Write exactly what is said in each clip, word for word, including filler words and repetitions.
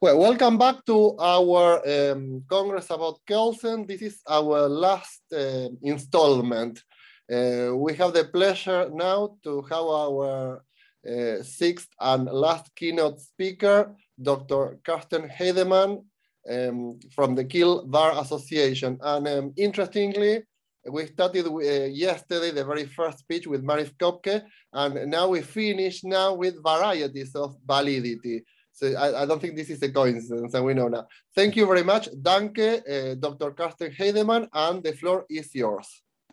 Well, welcome back to our um, Congress about Kelsen. This is our last uh, installment. Uh, we have the pleasure now to have our uh, sixth and last keynote speaker, Doctor Carsten Heidemann um, from the Kiel Bar Association. And um, interestingly, we started uh, yesterday the very first speech with Maris Kopke, and now we finish now with varieties of validity. So I, I don't think this is a coincidence, and we know now. Thank you very much, Danke, uh, Doctor Carsten Heidemann, and the floor is yours.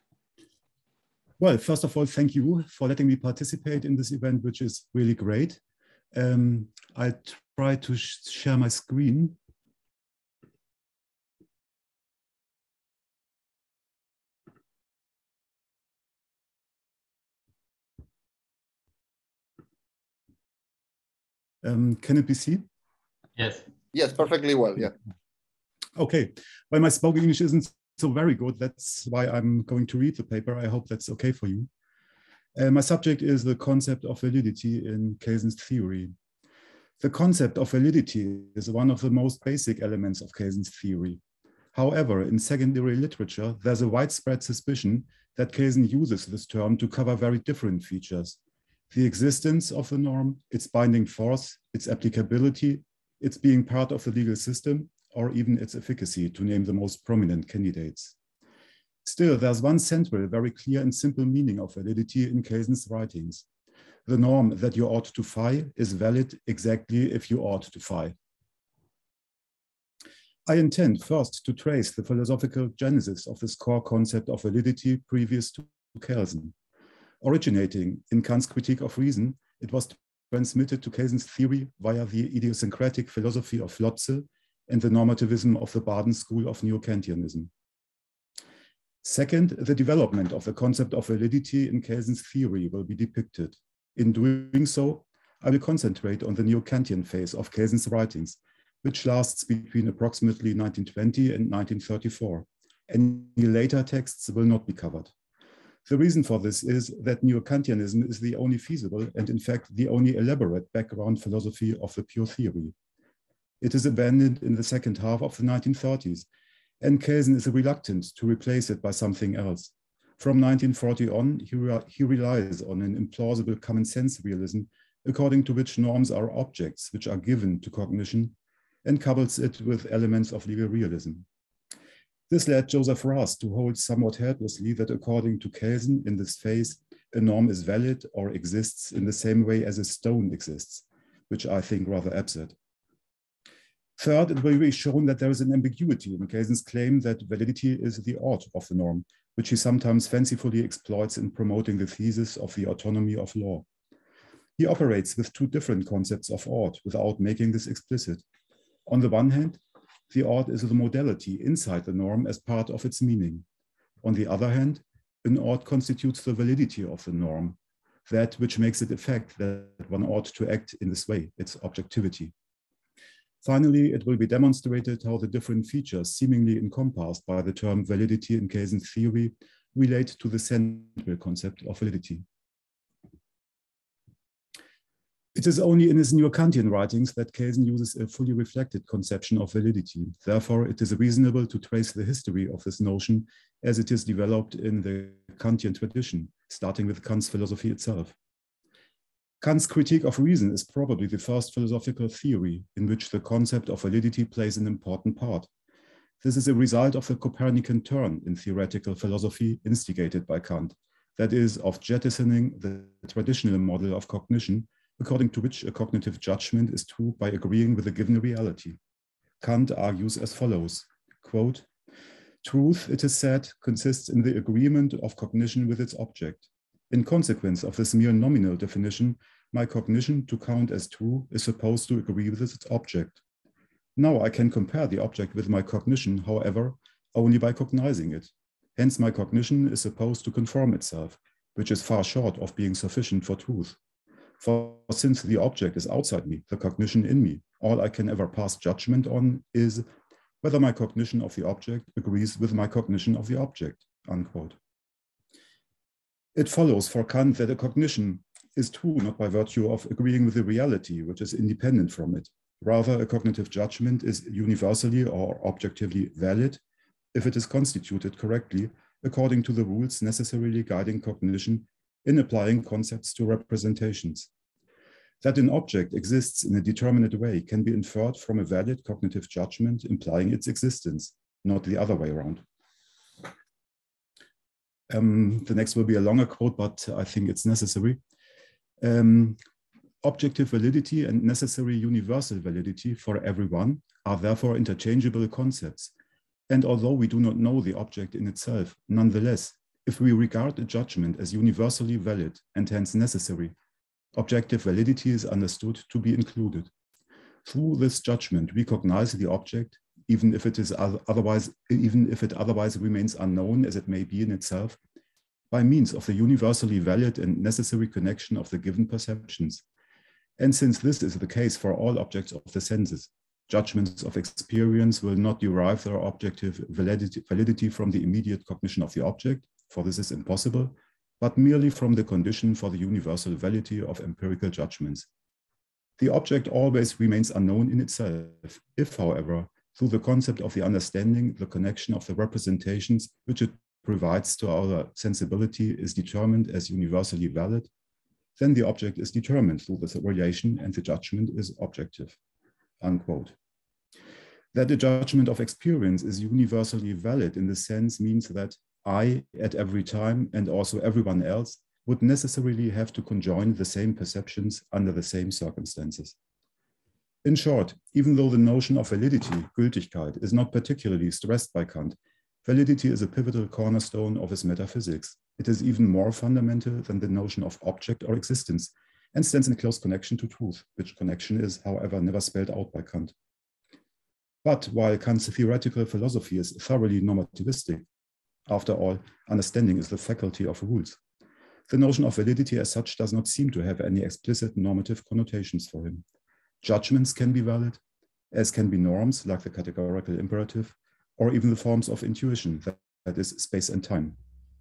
Well, first of all, thank you for letting me participate in this event, which is really great. Um, I try to sh share my screen. Um, can it be seen? Yes. Yes, perfectly well, yeah. Okay, well, my spoken English isn't so very good. That's why I'm going to read the paper. I hope that's okay for you. Uh, my subject is the concept of validity in Kelsen's theory. The concept of validity is one of the most basic elements of Kelsen's theory. However, in secondary literature, there's a widespread suspicion that Kelsen uses this term to cover very different features: the existence of the norm, its binding force, its applicability, its being part of the legal system, or even its efficacy, to name the most prominent candidates. Still, there's one central, very clear and simple meaning of validity in Kelsen's writings. The norm that you ought to phi is valid exactly if you ought to phi. I intend first to trace the philosophical genesis of this core concept of validity previous to Kelsen. Originating in Kant's Critique of Reason, it was transmitted to Kelsen's theory via the idiosyncratic philosophy of Lotze and the normativism of the Baden school of Neo-Kantianism. Second, the development of the concept of validity in Kelsen's theory will be depicted. In doing so, I will concentrate on the Neo-Kantian phase of Kelsen's writings, which lasts between approximately nineteen twenty and nineteen thirty-four. Any later texts will not be covered. The reason for this is that Neo-Kantianism is the only feasible and, in fact, the only elaborate background philosophy of the pure theory. It is abandoned in the second half of the nineteen thirties, and Kelsen is reluctant to replace it by something else. From nineteen forty on, he, re he relies on an implausible common sense realism, according to which norms are objects which are given to cognition, and coupled it with elements of legal realism. This led Joseph Raz to hold somewhat helplessly that according to Kelsen, in this phase, a norm is valid or exists in the same way as a stone exists, which I think rather absurd. Third, it will be shown that there is an ambiguity in Kelsen's claim that validity is the ought of the norm, which he sometimes fancifully exploits in promoting the thesis of the autonomy of law. He operates with two different concepts of ought without making this explicit. On the one hand, the ought is the modality inside the norm as part of its meaning. On the other hand, an ought constitutes the validity of the norm, that which makes it a fact that one ought to act in this way, its objectivity. Finally, it will be demonstrated how the different features seemingly encompassed by the term validity in Kelsen's theory relate to the central concept of validity. It is only in his Neo-Kantian writings that Kelsen uses a fully reflected conception of validity. Therefore, it is reasonable to trace the history of this notion as it is developed in the Kantian tradition, starting with Kant's philosophy itself. Kant's Critique of Reason is probably the first philosophical theory in which the concept of validity plays an important part. This is a result of the Copernican turn in theoretical philosophy instigated by Kant, that is, of jettisoning the traditional model of cognition, according to which a cognitive judgment is true by agreeing with a given reality. Kant argues as follows, quote, "Truth, it is said, consists in the agreement of cognition with its object. In consequence of this mere nominal definition, my cognition to count as true is supposed to agree with its object. Now I can compare the object with my cognition, however, only by cognizing it. Hence my cognition is supposed to conform itself, which is far short of being sufficient for truth. For since the object is outside me, the cognition in me, all I can ever pass judgment on is whether my cognition of the object agrees with my cognition of the object," unquote. It follows for Kant that a cognition is true not by virtue of agreeing with the reality which is independent from it, Rather, a cognitive judgment is universally or objectively valid if it is constituted correctly according to the rules necessarily guiding cognition in applying concepts to representations. That an object exists in a determinate way can be inferred from a valid cognitive judgment implying its existence, not the other way around. Um, the next will be a longer quote, but I think it's necessary. Um, Objective validity and necessary universal validity for everyone are therefore interchangeable concepts. And although we do not know the object in itself, nonetheless, if we regard a judgment as universally valid and hence necessary, objective validity is understood to be included. Through this judgment, we recognize the object, even if it is otherwise, even if it otherwise remains unknown as it may be in itself, by means of the universally valid and necessary connection of the given perceptions. And since this is the case for all objects of the senses, judgments of experience will not derive their objective validity, validity from the immediate cognition of the object, for this is impossible, but merely from the condition for the universal validity of empirical judgments. The object always remains unknown in itself, if, however, through the concept of the understanding, the connection of the representations which it provides to our sensibility is determined as universally valid, then the object is determined through this relation and the judgment is objective, unquote. That the judgment of experience is universally valid in this sense means that I, at every time, and also everyone else, would necessarily have to conjoin the same perceptions under the same circumstances. In short, even though the notion of validity, Gültigkeit, is not particularly stressed by Kant, validity is a pivotal cornerstone of his metaphysics. It is even more fundamental than the notion of object or existence and stands in close connection to truth, which connection is, however, never spelled out by Kant. But while Kant's theoretical philosophy is thoroughly normativistic, after all, understanding is the faculty of rules, the notion of validity as such does not seem to have any explicit normative connotations for him. Judgments can be valid, as can be norms like the categorical imperative, or even the forms of intuition, that, that is space and time.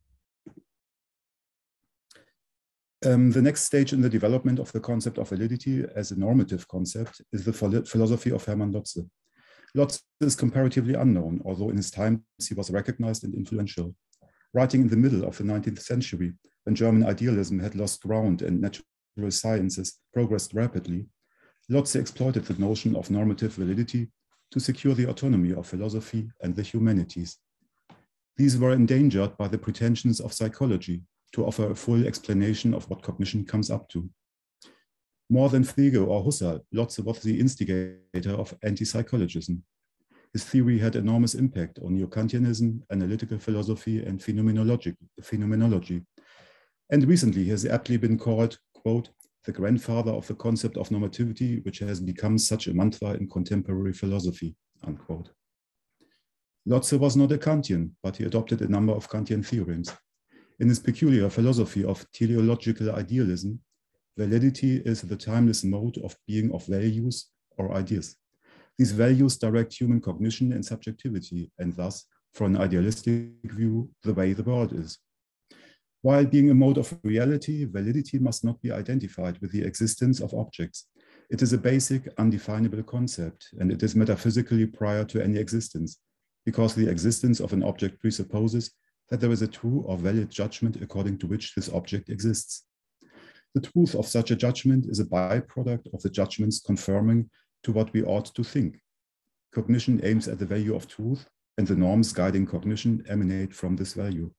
Um, the next stage in the development of the concept of validity as a normative concept is the philosophy of Hermann Lotze. Lotze is comparatively unknown, although in his time he was recognized and influential. Writing in the middle of the nineteenth century, when German idealism had lost ground and natural sciences progressed rapidly, Lotze exploited the notion of normative validity to secure the autonomy of philosophy and the humanities. These were endangered by the pretensions of psychology to offer a full explanation of what cognition comes up to. More than Frege or Husserl, Lotze was the instigator of anti-psychologism. His theory had enormous impact on neo-Kantianism, analytical philosophy, and phenomenology, phenomenology. And recently he has aptly been called, quote, the grandfather of the concept of normativity, which has become such a mantra in contemporary philosophy, unquote. Lotze was not a Kantian, but he adopted a number of Kantian theorems. In his peculiar philosophy of teleological idealism, validity is the timeless mode of being of values or ideas. These values direct human cognition and subjectivity, and thus, for an idealistic view, the way the world is. While being a mode of reality, validity must not be identified with the existence of objects. It is a basic, undefinable concept, and it is metaphysically prior to any existence, because the existence of an object presupposes that there is a true or valid judgment according to which this object exists. The truth of such a judgment is a byproduct of the judgments conforming to what we ought to think. Cognition aims at the value of truth, and the norms guiding cognition emanate from this value.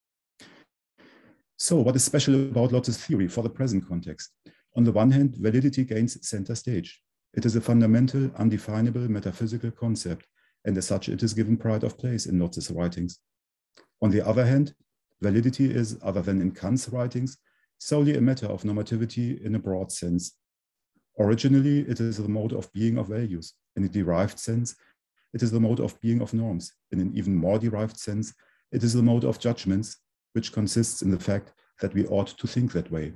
So what is special about Lotze's theory for the present context? On the one hand, validity gains center stage. It is a fundamental, undefinable metaphysical concept, and as such it is given pride of place in Lotze's writings. On the other hand, validity is, other than in Kant's writings, solely a matter of normativity in a broad sense. Originally, it is the mode of being of values. In a derived sense, it is the mode of being of norms. In an even more derived sense, it is the mode of judgments, which consists in the fact that we ought to think that way.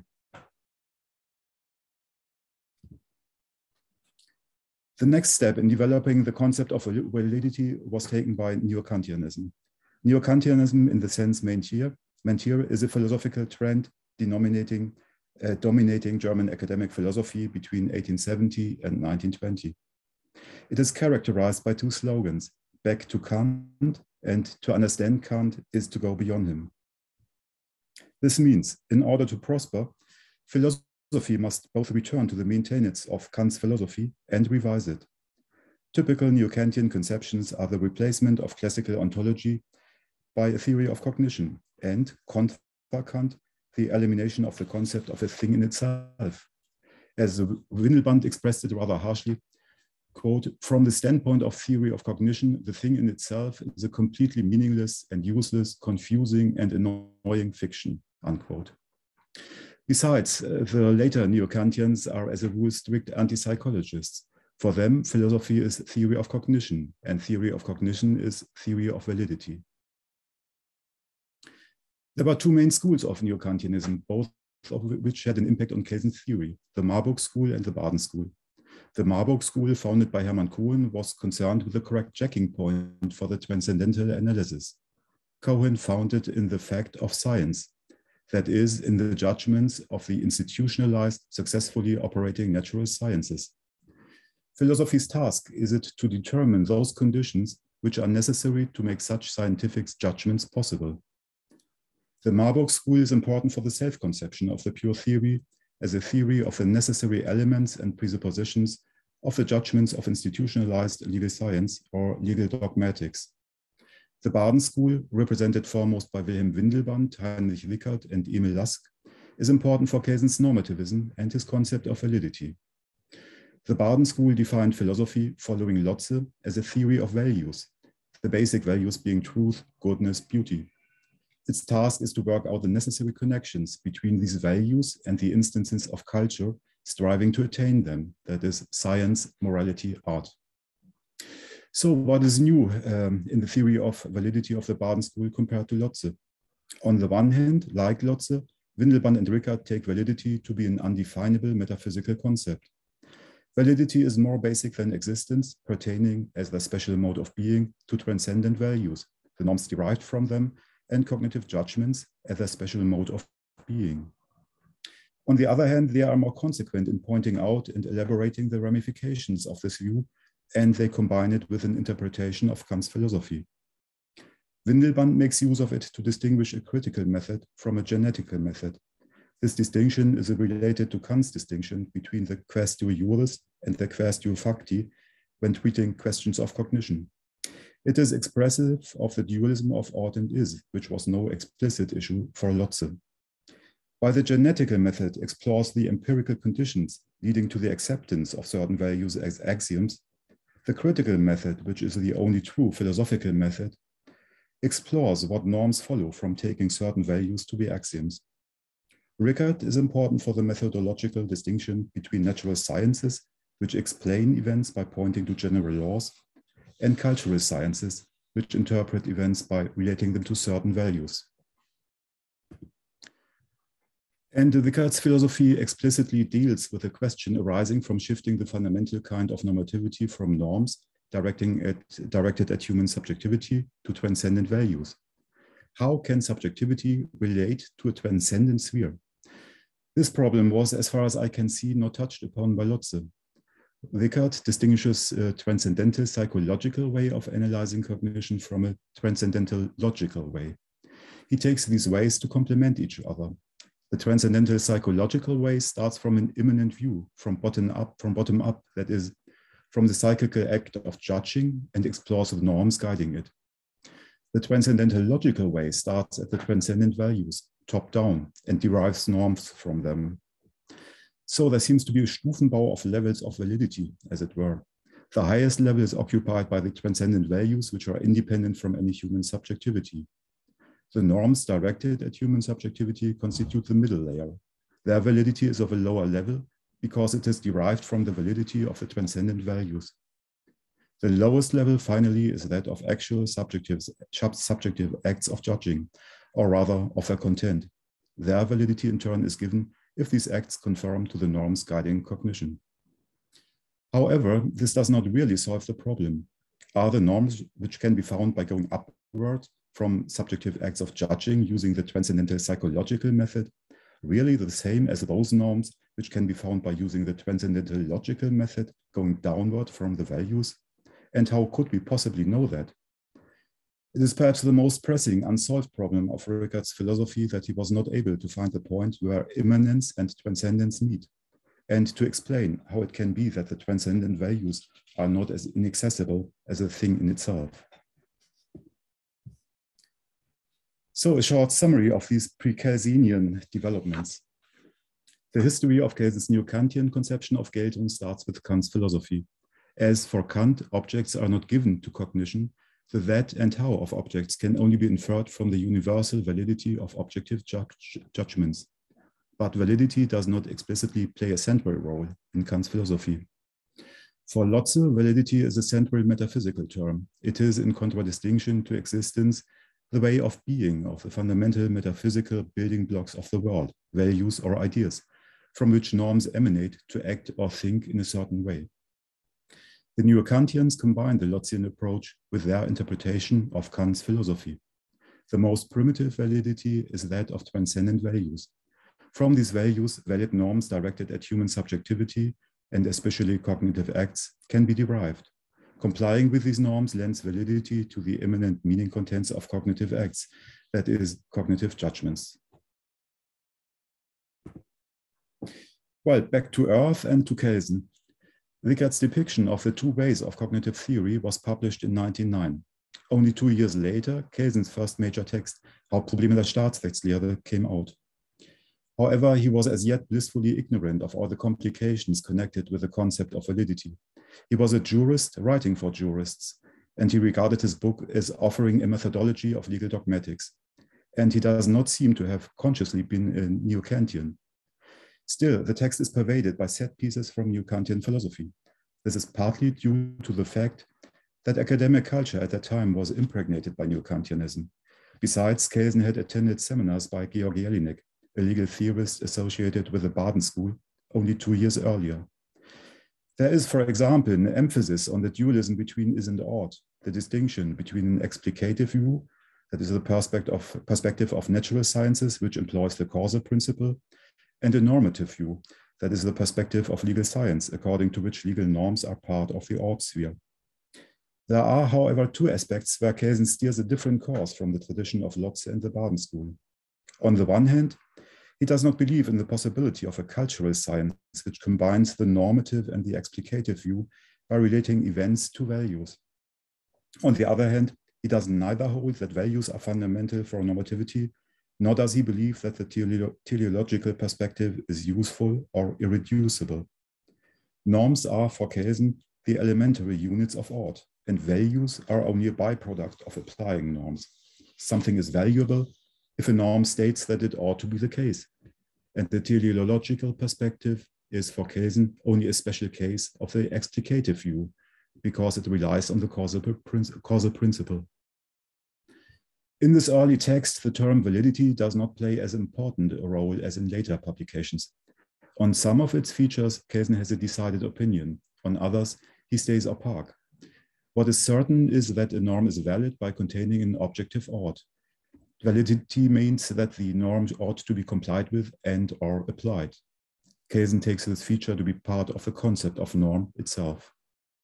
The next step in developing the concept of validity was taken by Neo-Kantianism. Neo-Kantianism, in the sense meant here, meant here, is a philosophical trend denominating, uh, dominating German academic philosophy between eighteen seventy and nineteen twenty. It is characterized by two slogans, back to Kant and to understand Kant is to go beyond him. This means, in order to prosper, philosophy must both return to the main tenets of Kant's philosophy and revise it. Typical Neo-Kantian conceptions are the replacement of classical ontology by a theory of cognition and, contra Kant, the elimination of the concept of a thing in itself. As Windelband expressed it rather harshly, quote, from the standpoint of theory of cognition, the thing in itself is a completely meaningless and useless, confusing and annoying fiction, unquote. Besides, uh, the later Neo-Kantians are as a rule strict anti-psychologists. For them, philosophy is theory of cognition, and theory of cognition is theory of validity. There were two main schools of Neo-Kantianism, both of which had an impact on Kelsen's theory, the Marburg School and the Baden School. The Marburg School, founded by Hermann Cohen, was concerned with the correct checking point for the transcendental analysis. Cohen found it in the fact of science, that is, in the judgments of the institutionalized, successfully operating natural sciences. Philosophy's task is it to determine those conditions which are necessary to make such scientific judgments possible. The Marburg School is important for the self-conception of the pure theory as a theory of the necessary elements and presuppositions of the judgments of institutionalized legal science or legal dogmatics. The Baden School, represented foremost by Wilhelm Windelband, Heinrich Wickert, and Emil Lask, is important for Kelsen's normativism and his concept of validity. The Baden School defined philosophy, following Lotze, as a theory of values, the basic values being truth, goodness, beauty. Its task is to work out the necessary connections between these values and the instances of culture striving to attain them, that is, science, morality, art. So what is new um, in the theory of validity of the Baden School compared to Lotze? On the one hand, like Lotze, Windelband and Wickert take validity to be an undefinable metaphysical concept. Validity is more basic than existence, pertaining as the special mode of being to transcendent values, the norms derived from them, and cognitive judgments as a special mode of being. On the other hand, they are more consequent in pointing out and elaborating the ramifications of this view, and they combine it with an interpretation of Kant's philosophy. Windelband makes use of it to distinguish a critical method from a genetical method. This distinction is related to Kant's distinction between the quaestio juris and the quaestio facti when treating questions of cognition. It is expressive of the dualism of ought and is, which was no explicit issue for Lotze. While the genetical method explores the empirical conditions leading to the acceptance of certain values as axioms, the critical method, which is the only true philosophical method, explores what norms follow from taking certain values to be axioms. Wickert is important for the methodological distinction between natural sciences, which explain events by pointing to general laws, and cultural sciences, which interpret events by relating them to certain values. And Wickert's philosophy explicitly deals with the question arising from shifting the fundamental kind of normativity from norms directing at, directed at human subjectivity to transcendent values. How can subjectivity relate to a transcendent sphere? This problem was, as far as I can see, not touched upon by Lotze. Wickert distinguishes a transcendental psychological way of analyzing cognition from a transcendental logical way. He takes these ways to complement each other. The transcendental psychological way starts from an immanent view, from bottom up, from bottom up, that is, from the psychical act of judging, and explores the norms guiding it. The transcendental logical way starts at the transcendent values, top down, and derives norms from them. So there seems to be a Stufenbau of levels of validity, as it were. The highest level is occupied by the transcendent values, which are independent from any human subjectivity. The norms directed at human subjectivity constitute the middle layer. Their validity is of a lower level because it is derived from the validity of the transcendent values. The lowest level, finally, is that of actual subjective, subjective acts of judging, or rather of their content. Their validity, in turn, is given if these acts conform to the norms guiding cognition. However, this does not really solve the problem. Are the norms, which can be found by going upward from subjective acts of judging using the transcendental psychological method, really the same as those norms which can be found by using the transcendental logical method going downward from the values? And how could we possibly know that? It is perhaps the most pressing unsolved problem of Rickard's philosophy that he was not able to find the point where immanence and transcendence meet, and to explain how it can be that the transcendent values are not as inaccessible as a thing in itself. So a short summary of these pre-Kelsenian developments. The history of Kelsen's neo-Kantian conception of Geltung starts with Kant's philosophy. As for Kant, objects are not given to cognition, the that and how of objects can only be inferred from the universal validity of objective ju judgments. But validity does not explicitly play a central role in Kant's philosophy. For Lotze, validity is a central metaphysical term. It is, in contradistinction to existence, the way of being of the fundamental metaphysical building blocks of the world, values or ideas, from which norms emanate to act or think in a certain way. The neo-Kantians combine the Lotzian approach with their interpretation of Kant's philosophy. The most primitive validity is that of transcendent values. From these values, valid norms directed at human subjectivity, and especially cognitive acts, can be derived. Complying with these norms lends validity to the immanent meaning contents of cognitive acts, that is, cognitive judgments. Well, back to Earth and to Kelsen. Rickard's depiction of the two ways of cognitive theory was published in nineteen oh nine. Only two years later, Kelsen's first major text, Hauptprobleme der Staatsrechtslehre, came out. However, he was as yet blissfully ignorant of all the complications connected with the concept of validity. He was a jurist writing for jurists, and he regarded his book as offering a methodology of legal dogmatics. And he does not seem to have consciously been a neo-Kantian. Still, the text is pervaded by set pieces from neo-Kantian philosophy. This is partly due to the fact that academic culture at that time was impregnated by neo-Kantianism. Besides, Kelsen had attended seminars by Georg Jelinek, a legal theorist associated with the Baden School, only two years earlier. There is, for example, an emphasis on the dualism between is and ought, the distinction between an explicative view, that is the perspective of, perspective of natural sciences, which employs the causal principle, and a normative view, that is the perspective of legal science, according to which legal norms are part of the ought sphere. There are, however, two aspects where Kelsen steers a different course from the tradition of Lotze and the Baden School. On the one hand, he does not believe in the possibility of a cultural science which combines the normative and the explicative view by relating events to values. On the other hand, he does neither hold that values are fundamental for normativity, nor does he believe that the tele teleological perspective is useful or irreducible. Norms are, for Kelsen, the elementary units of ought, and values are only a byproduct of applying norms. Something is valuable if a norm states that it ought to be the case, and the teleological perspective is, for Kelsen, only a special case of the explicative view, because it relies on the causal, causal principle. In this early text, the term validity does not play as important a role as in later publications. On some of its features, Kelsen has a decided opinion. On others, he stays opaque. What is certain is that a norm is valid by containing an objective ought. Validity means that the norm ought to be complied with and or applied. Kelsen takes this feature to be part of the concept of norm itself.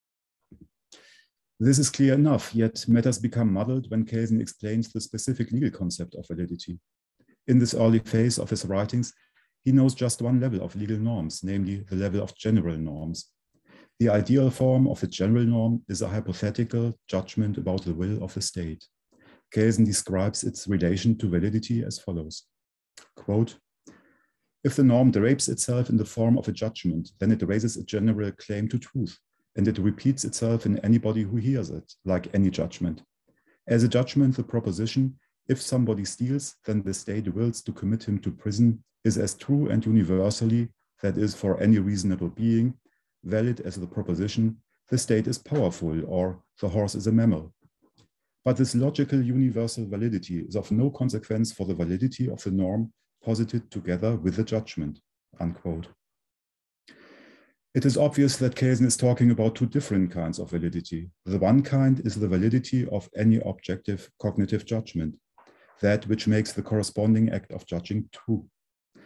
This is clear enough, yet matters become muddled when Kelsen explains the specific legal concept of validity. In this early phase of his writings, he knows just one level of legal norms, namely the level of general norms. The ideal form of the general norm is a hypothetical judgment about the will of the state. Kelsen describes its relation to validity as follows, quote, "If the norm drapes itself in the form of a judgment, then it raises a general claim to truth, and it repeats itself in anybody who hears it, like any judgment. As a judgment, the proposition, if somebody steals, then the state wills to commit him to prison, is as true and universally, that is, for any reasonable being, valid as the proposition, the state is powerful, or the horse is a mammal. But this logical universal validity is of no consequence for the validity of the norm posited together with the judgment," unquote. It is obvious that Kelsen is talking about two different kinds of validity. The one kind is the validity of any objective cognitive judgment, that which makes the corresponding act of judging true.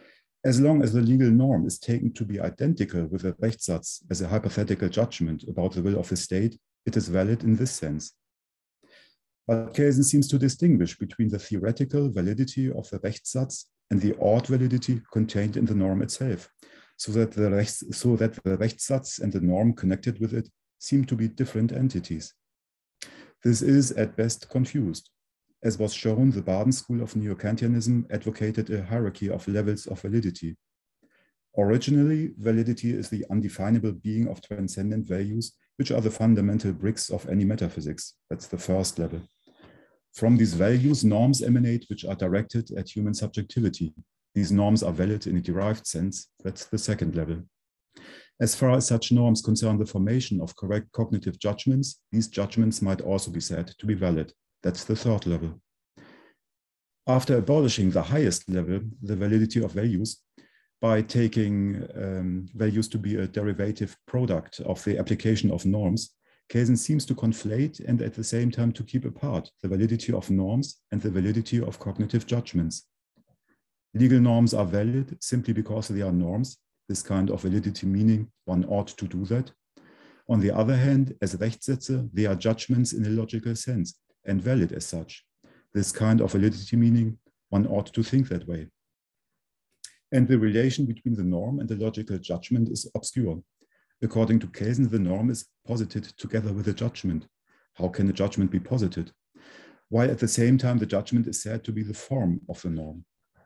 As long as the legal norm is taken to be identical with a Rechtssatz as a hypothetical judgment about the will of the state, it is valid in this sense. But Kelsen seems to distinguish between the theoretical validity of the Rechtssatz and the ought validity contained in the norm itself, so that the, Rechts, so that the Rechtssatz and the norm connected with it seem to be different entities. This is at best confused. As was shown, the Baden school of Neo-Kantianism advocated a hierarchy of levels of validity. Originally, validity is the undefinable being of transcendent values, which are the fundamental bricks of any metaphysics. That's the first level. From these values, norms emanate which are directed at human subjectivity. These norms are valid in a derived sense. That's the second level. As far as such norms concern the formation of correct cognitive judgments, these judgments might also be said to be valid. That's the third level. After abolishing the highest level, the validity of values, by taking um, values to be a derivative product of the application of norms, Kelsen seems to conflate and at the same time to keep apart the validity of norms and the validity of cognitive judgments. Legal norms are valid simply because they are norms, this kind of validity meaning one ought to do that. On the other hand, as Rechtssätze, they are judgments in a logical sense, and valid as such. This kind of validity meaning, one ought to think that way. And the relation between the norm and the logical judgment is obscure. According to Kelsen, the norm is posited together with the judgment. How can a judgment be posited? While at the same time, the judgment is said to be the form of the norm.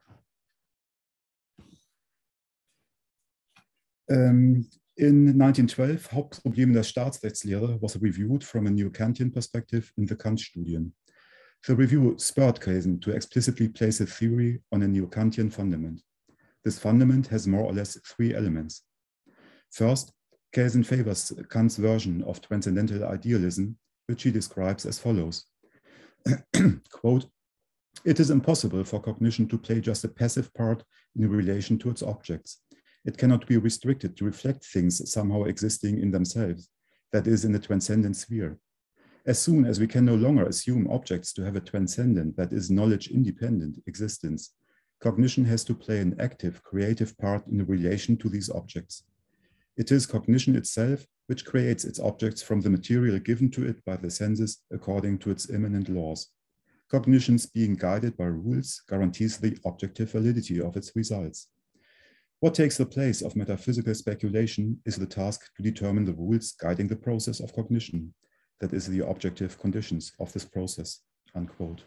Um, In nineteen twelve, Hauptprobleme der Staatsrechtslehre was reviewed from a Neo-Kantian perspective in the Kant-Studien. The review spurred Kelsen to explicitly place a theory on a Neo-Kantian fundament. This fundament has more or less three elements. First, Kelsen favors Kant's version of transcendental idealism, which he describes as follows. Quote, "It is impossible for cognition to play just a passive part in relation to its objects. It cannot be restricted to reflect things somehow existing in themselves, that is, in the transcendent sphere. As soon as we can no longer assume objects to have a transcendent, that is, knowledge-independent existence, cognition has to play an active, creative part in relation to these objects. It is cognition itself which creates its objects from the material given to it by the senses according to its immanent laws. Cognition's being guided by rules guarantees the objective validity of its results. What takes the place of metaphysical speculation is the task to determine the rules guiding the process of cognition, that is, the objective conditions of this process," unquote.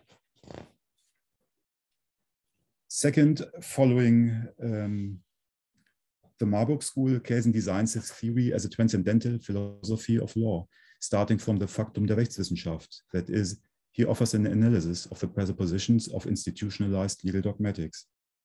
Second, following um, the Marburg school, Kelsen designs his theory as a transcendental philosophy of law, starting from the Faktum der Rechtswissenschaft, that is, he offers an analysis of the presuppositions of institutionalized legal dogmatics.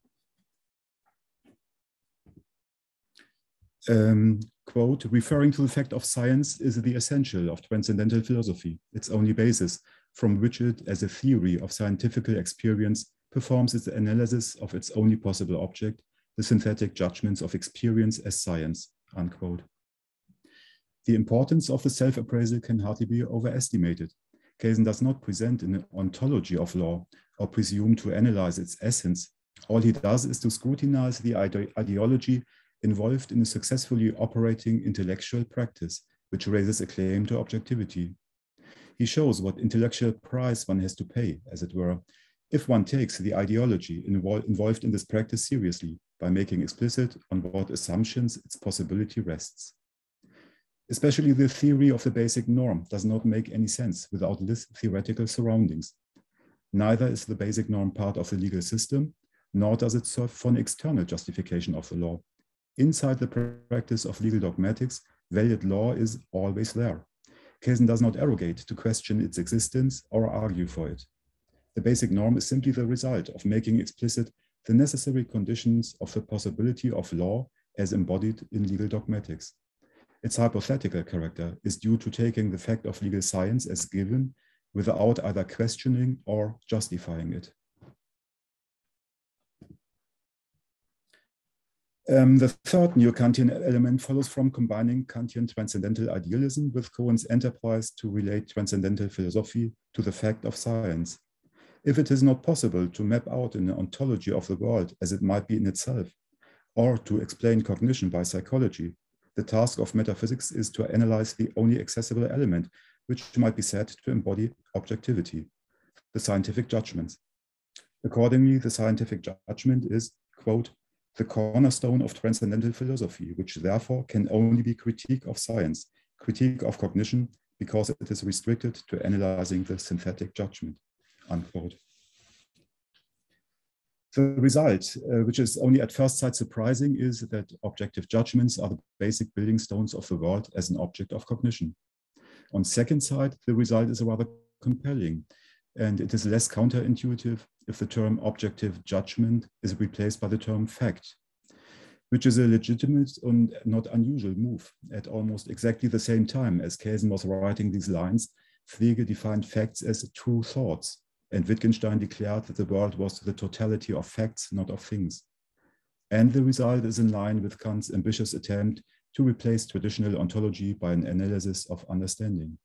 Um, quote, "Referring to the fact of science is the essential of transcendental philosophy, its only basis, from which it, as a theory of scientific experience, performs its analysis of its only possible object, the synthetic judgments of experience as science," unquote. The importance of the self-appraisal can hardly be overestimated. Kelsen does not present an ontology of law or presume to analyze its essence. All he does is to scrutinize the ide ideology involved in a successfully operating intellectual practice, which raises a claim to objectivity. He shows what intellectual price one has to pay, as it were, if one takes the ideology invol involved in this practice seriously by making explicit on what assumptions its possibility rests. Especially the theory of the basic norm does not make any sense without this theoretical surroundings. Neither is the basic norm part of the legal system, nor does it serve for an external justification of the law. Inside the practice of legal dogmatics, valid law is always there. Kelsen does not arrogate to question its existence or argue for it. The basic norm is simply the result of making explicit the necessary conditions of the possibility of law as embodied in legal dogmatics. Its hypothetical character is due to taking the fact of legal science as given without either questioning or justifying it. Um, the third Neo-Kantian element follows from combining Kantian transcendental idealism with Cohen's enterprise to relate transcendental philosophy to the fact of science. If it is not possible to map out an ontology of the world as it might be in itself, or to explain cognition by psychology, the task of metaphysics is to analyze the only accessible element which might be said to embody objectivity, the scientific judgments. Accordingly, the scientific judgment is, quote, the cornerstone of transcendental philosophy, which therefore can only be critique of science, critique of cognition, because it is restricted to analyzing the synthetic judgment, unquote. The result, uh, which is only at first sight surprising, is that objective judgments are the basic building stones of the world as an object of cognition. On second sight, the result is rather compelling, and it is less counterintuitive if the term objective judgment is replaced by the term fact, which is a legitimate and not unusual move. At almost exactly the same time as Kelsen was writing these lines, Frege defined facts as true thoughts, and Wittgenstein declared that the world was the totality of facts, not of things. And the result is in line with Kant's ambitious attempt to replace traditional ontology by an analysis of understanding.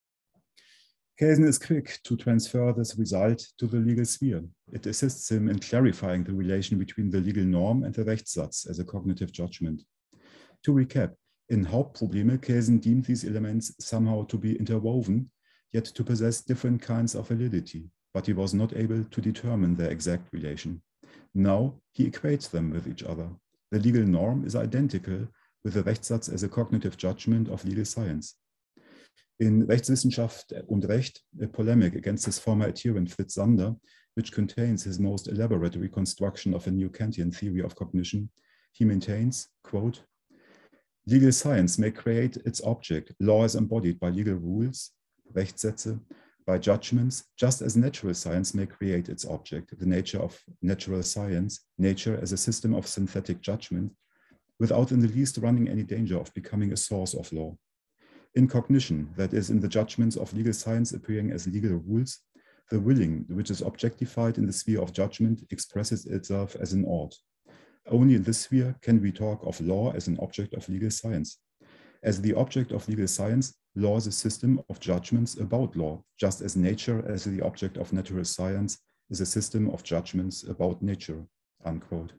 Kelsen is quick to transfer this result to the legal sphere. It assists him in clarifying the relation between the legal norm and the Rechtssatz as a cognitive judgment. To recap, in Hauptprobleme, Kelsen deemed these elements somehow to be interwoven, yet to possess different kinds of validity, but he was not able to determine their exact relation. Now he equates them with each other. The legal norm is identical with the Rechtssatz as a cognitive judgment of legal science. In Rechtswissenschaft und Recht, a polemic against his former adherent Fritz Sander, which contains his most elaborate reconstruction of a new Kantian theory of cognition, he maintains, quote, legal science may create its object, law is embodied by legal rules, Rechtssätze, by judgments, just as natural science may create its object, the nature of natural science, nature as a system of synthetic judgment, without in the least running any danger of becoming a source of law. In cognition, that is, in the judgments of legal science appearing as legal rules, the willing, which is objectified in the sphere of judgment, expresses itself as an ought. Only in this sphere can we talk of law as an object of legal science. As the object of legal science, law is a system of judgments about law, just as nature as the object of natural science is a system of judgments about nature, unquote.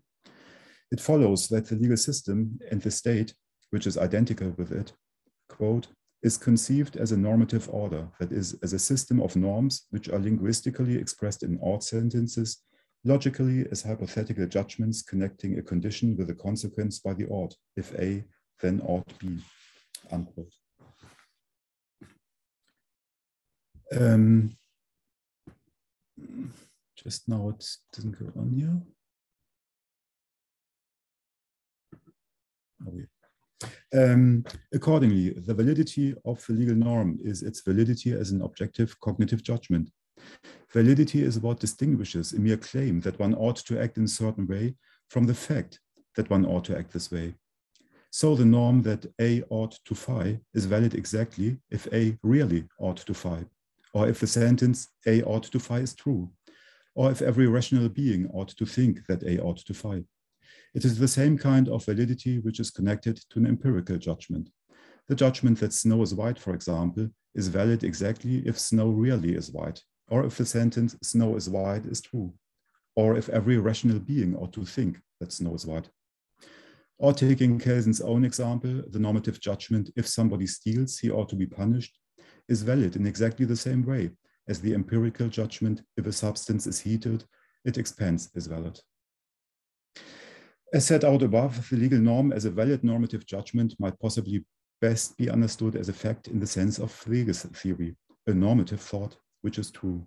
It follows that the legal system and the state, which is identical with it, quote, is conceived as a normative order, that is, as a system of norms which are linguistically expressed in ought sentences, logically as hypothetical judgments connecting a condition with a consequence by the ought. If A, then ought B, unquote. Um, just now it doesn't go on here. Oh, yeah. Um, accordingly, the validity of the legal norm is its validity as an objective cognitive judgment. Validity is what distinguishes a mere claim that one ought to act in a certain way from the fact that one ought to act this way. So the norm that A ought to phi is valid exactly if A really ought to phi, or if the sentence A ought to phi is true, or if every rational being ought to think that A ought to phi. It is the same kind of validity which is connected to an empirical judgment. The judgment that snow is white, for example, is valid exactly if snow really is white, or if the sentence snow is white is true, or if every rational being ought to think that snow is white. Or taking Kelsen's own example, the normative judgment, if somebody steals, he ought to be punished, is valid in exactly the same way as the empirical judgment, if a substance is heated, it expands, is valid. As set out above, the legal norm as a valid normative judgment might possibly best be understood as a fact in the sense of Frege's theory, a normative thought which is true.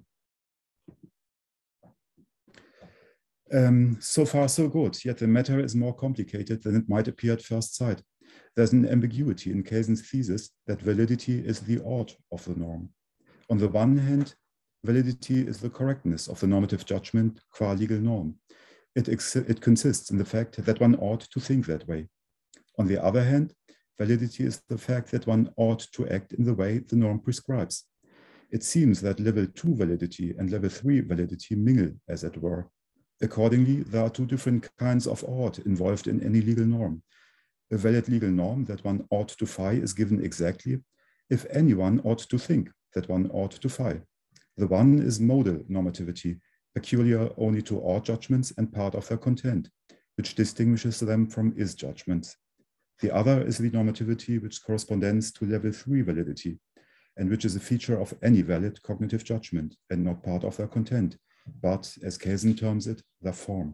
Um, so far, so good, yet the matter is more complicated than it might appear at first sight. There's an ambiguity in Kelsen's thesis that validity is the ought of the norm. On the one hand, validity is the correctness of the normative judgment qua legal norm. It, it consists in the fact that one ought to think that way. On the other hand, validity is the fact that one ought to act in the way the norm prescribes. It seems that level two validity and level three validity mingle, as it were. Accordingly, there are two different kinds of ought involved in any legal norm. A valid legal norm that one ought to phi is given exactly if anyone ought to think that one ought to phi. The one is modal normativity, peculiar only to ought judgments and part of their content, which distinguishes them from is judgments. The other is the normativity which corresponds to level three validity, and which is a feature of any valid cognitive judgment and not part of their content, but, as Kelsen terms it, their form.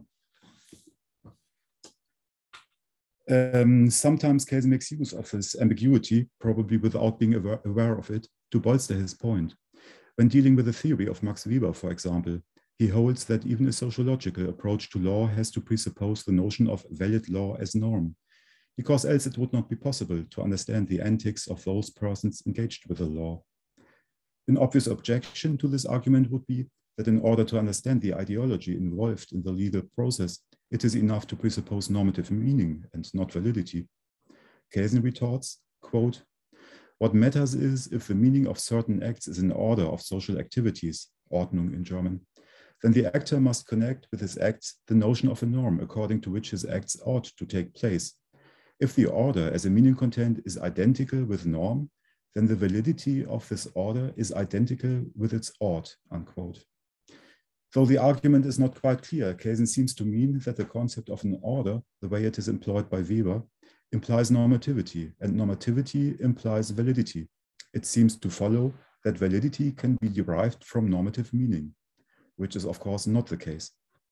Um, sometimes Kelsen makes use of this ambiguity, probably without being aware, aware of it, to bolster his point. When dealing with the theory of Max Weber, for example, he holds that even a sociological approach to law has to presuppose the notion of valid law as norm, because else it would not be possible to understand the antics of those persons engaged with the law. An obvious objection to this argument would be that in order to understand the ideology involved in the legal process, it is enough to presuppose normative meaning and not validity. Kelsen retorts, quote, "What matters is if the meaning of certain acts is an order of social activities, Ordnung in German, then the actor must connect with his acts the notion of a norm according to which his acts ought to take place. If the order as a meaning content is identical with norm, then the validity of this order is identical with its ought," unquote. Though the argument is not quite clear, Kelsen seems to mean that the concept of an order, the way it is employed by Weber, implies normativity, and normativity implies validity. It seems to follow that validity can be derived from normative meaning, which is of course not the case.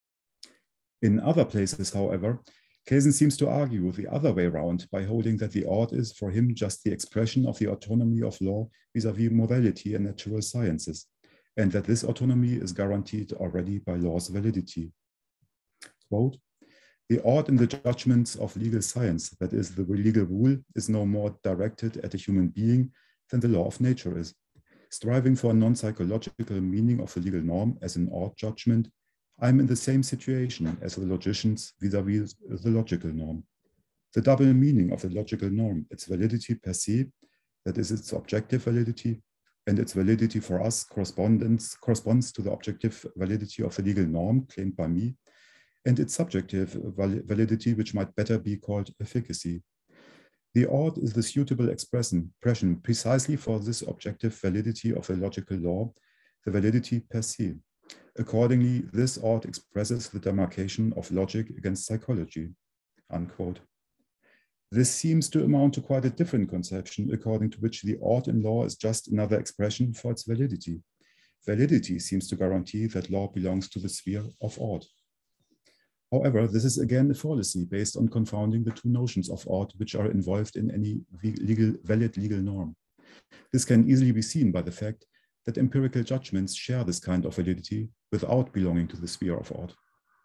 In other places, however, Kelsen seems to argue the other way around by holding that the ought is for him just the expression of the autonomy of law vis-à-vis morality and natural sciences, and that this autonomy is guaranteed already by law's validity. Quote, "The ought in the judgments of legal science, that is, the legal rule, is no more directed at a human being than the law of nature is. Striving for a non-psychological meaning of the legal norm as an ought judgment, I am in the same situation as the logicians vis-à-vis the logical norm. The double meaning of the logical norm, its validity per se, that is its objective validity, and its validity for us corresponds, corresponds to the objective validity of the legal norm claimed by me, and its subjective val validity, which might better be called efficacy. The ought is the suitable expression precisely for this objective validity of the logical law, the validity per se. Accordingly, this ought expresses the demarcation of logic against psychology," unquote. This seems to amount to quite a different conception, according to which the ought in law is just another expression for its validity. Validity seems to guarantee that law belongs to the sphere of ought. However, this is again a fallacy based on confounding the two notions of ought which are involved in any legal, valid legal norm. This can easily be seen by the fact that empirical judgments share this kind of validity without belonging to the sphere of ought.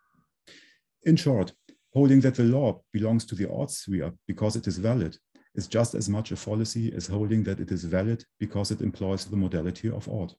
In short, holding that the law belongs to the ought sphere because it is valid is just as much a fallacy as holding that it is valid because it employs the modality of ought.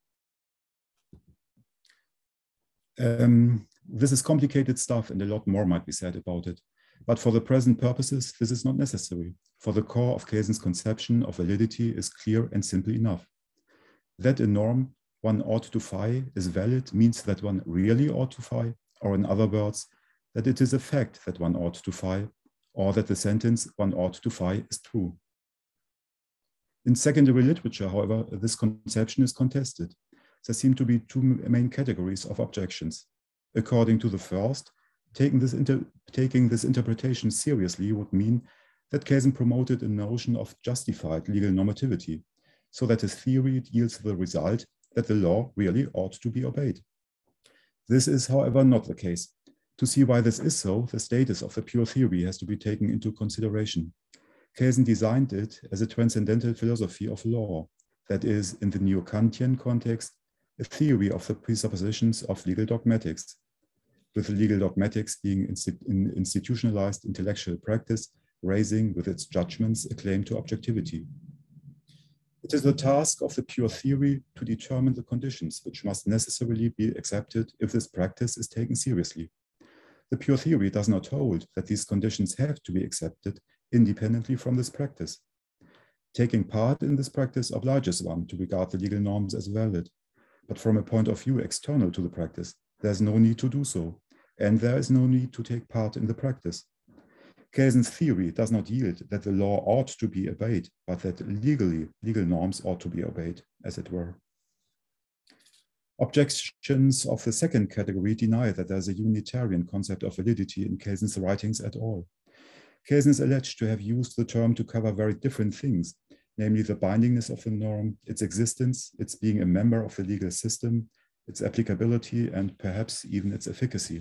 Um, this is complicated stuff and a lot more might be said about it. But for the present purposes, this is not necessary, for the core of Kelsen's conception of validity is clear and simple enough. That a norm one ought to fy is valid means that one really ought to fy, or in other words, that it is a fact that one ought to fy, or that the sentence one ought to fy is true. In secondary literature, however, this conception is contested. There seem to be two main categories of objections. According to the first, taking this, inter taking this interpretation seriously would mean that Kelsen promoted a notion of justified legal normativity, so that his theory yields the result that the law really ought to be obeyed. This is, however, not the case. To see why this is so, the status of the pure theory has to be taken into consideration. Kelsen designed it as a transcendental philosophy of law, that is, in the neo-Kantian context, a theory of the presuppositions of legal dogmatics, with legal dogmatics being insti in institutionalized intellectual practice, raising with its judgments a claim to objectivity. It is the task of the pure theory to determine the conditions which must necessarily be accepted if this practice is taken seriously. The pure theory does not hold that these conditions have to be accepted independently from this practice. Taking part in this practice obliges one to regard the legal norms as valid, but from a point of view external to the practice, there is no need to do so, and there is no need to take part in the practice. Kelsen's theory does not yield that the law ought to be obeyed, but that legally, legal norms ought to be obeyed, as it were. Objections of the second category deny that there's a unitarian concept of validity in Kaysen's writings at all. Kaysen is alleged to have used the term to cover very different things, namely the bindingness of the norm, its existence, its being a member of the legal system, its applicability, and perhaps even its efficacy.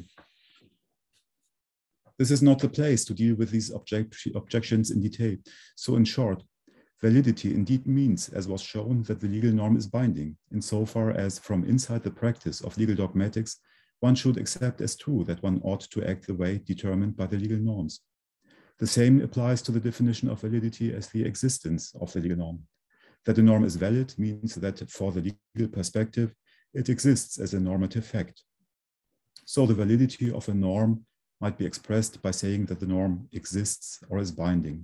This is not the place to deal with these object objections in detail. So in short, validity indeed means, as was shown, that the legal norm is binding, insofar as from inside the practice of legal dogmatics, one should accept as true that one ought to act the way determined by the legal norms. The same applies to the definition of validity as the existence of the legal norm. That the norm is valid means that for the legal perspective, it exists as a normative fact. So the validity of a norm might be expressed by saying that the norm exists or is binding.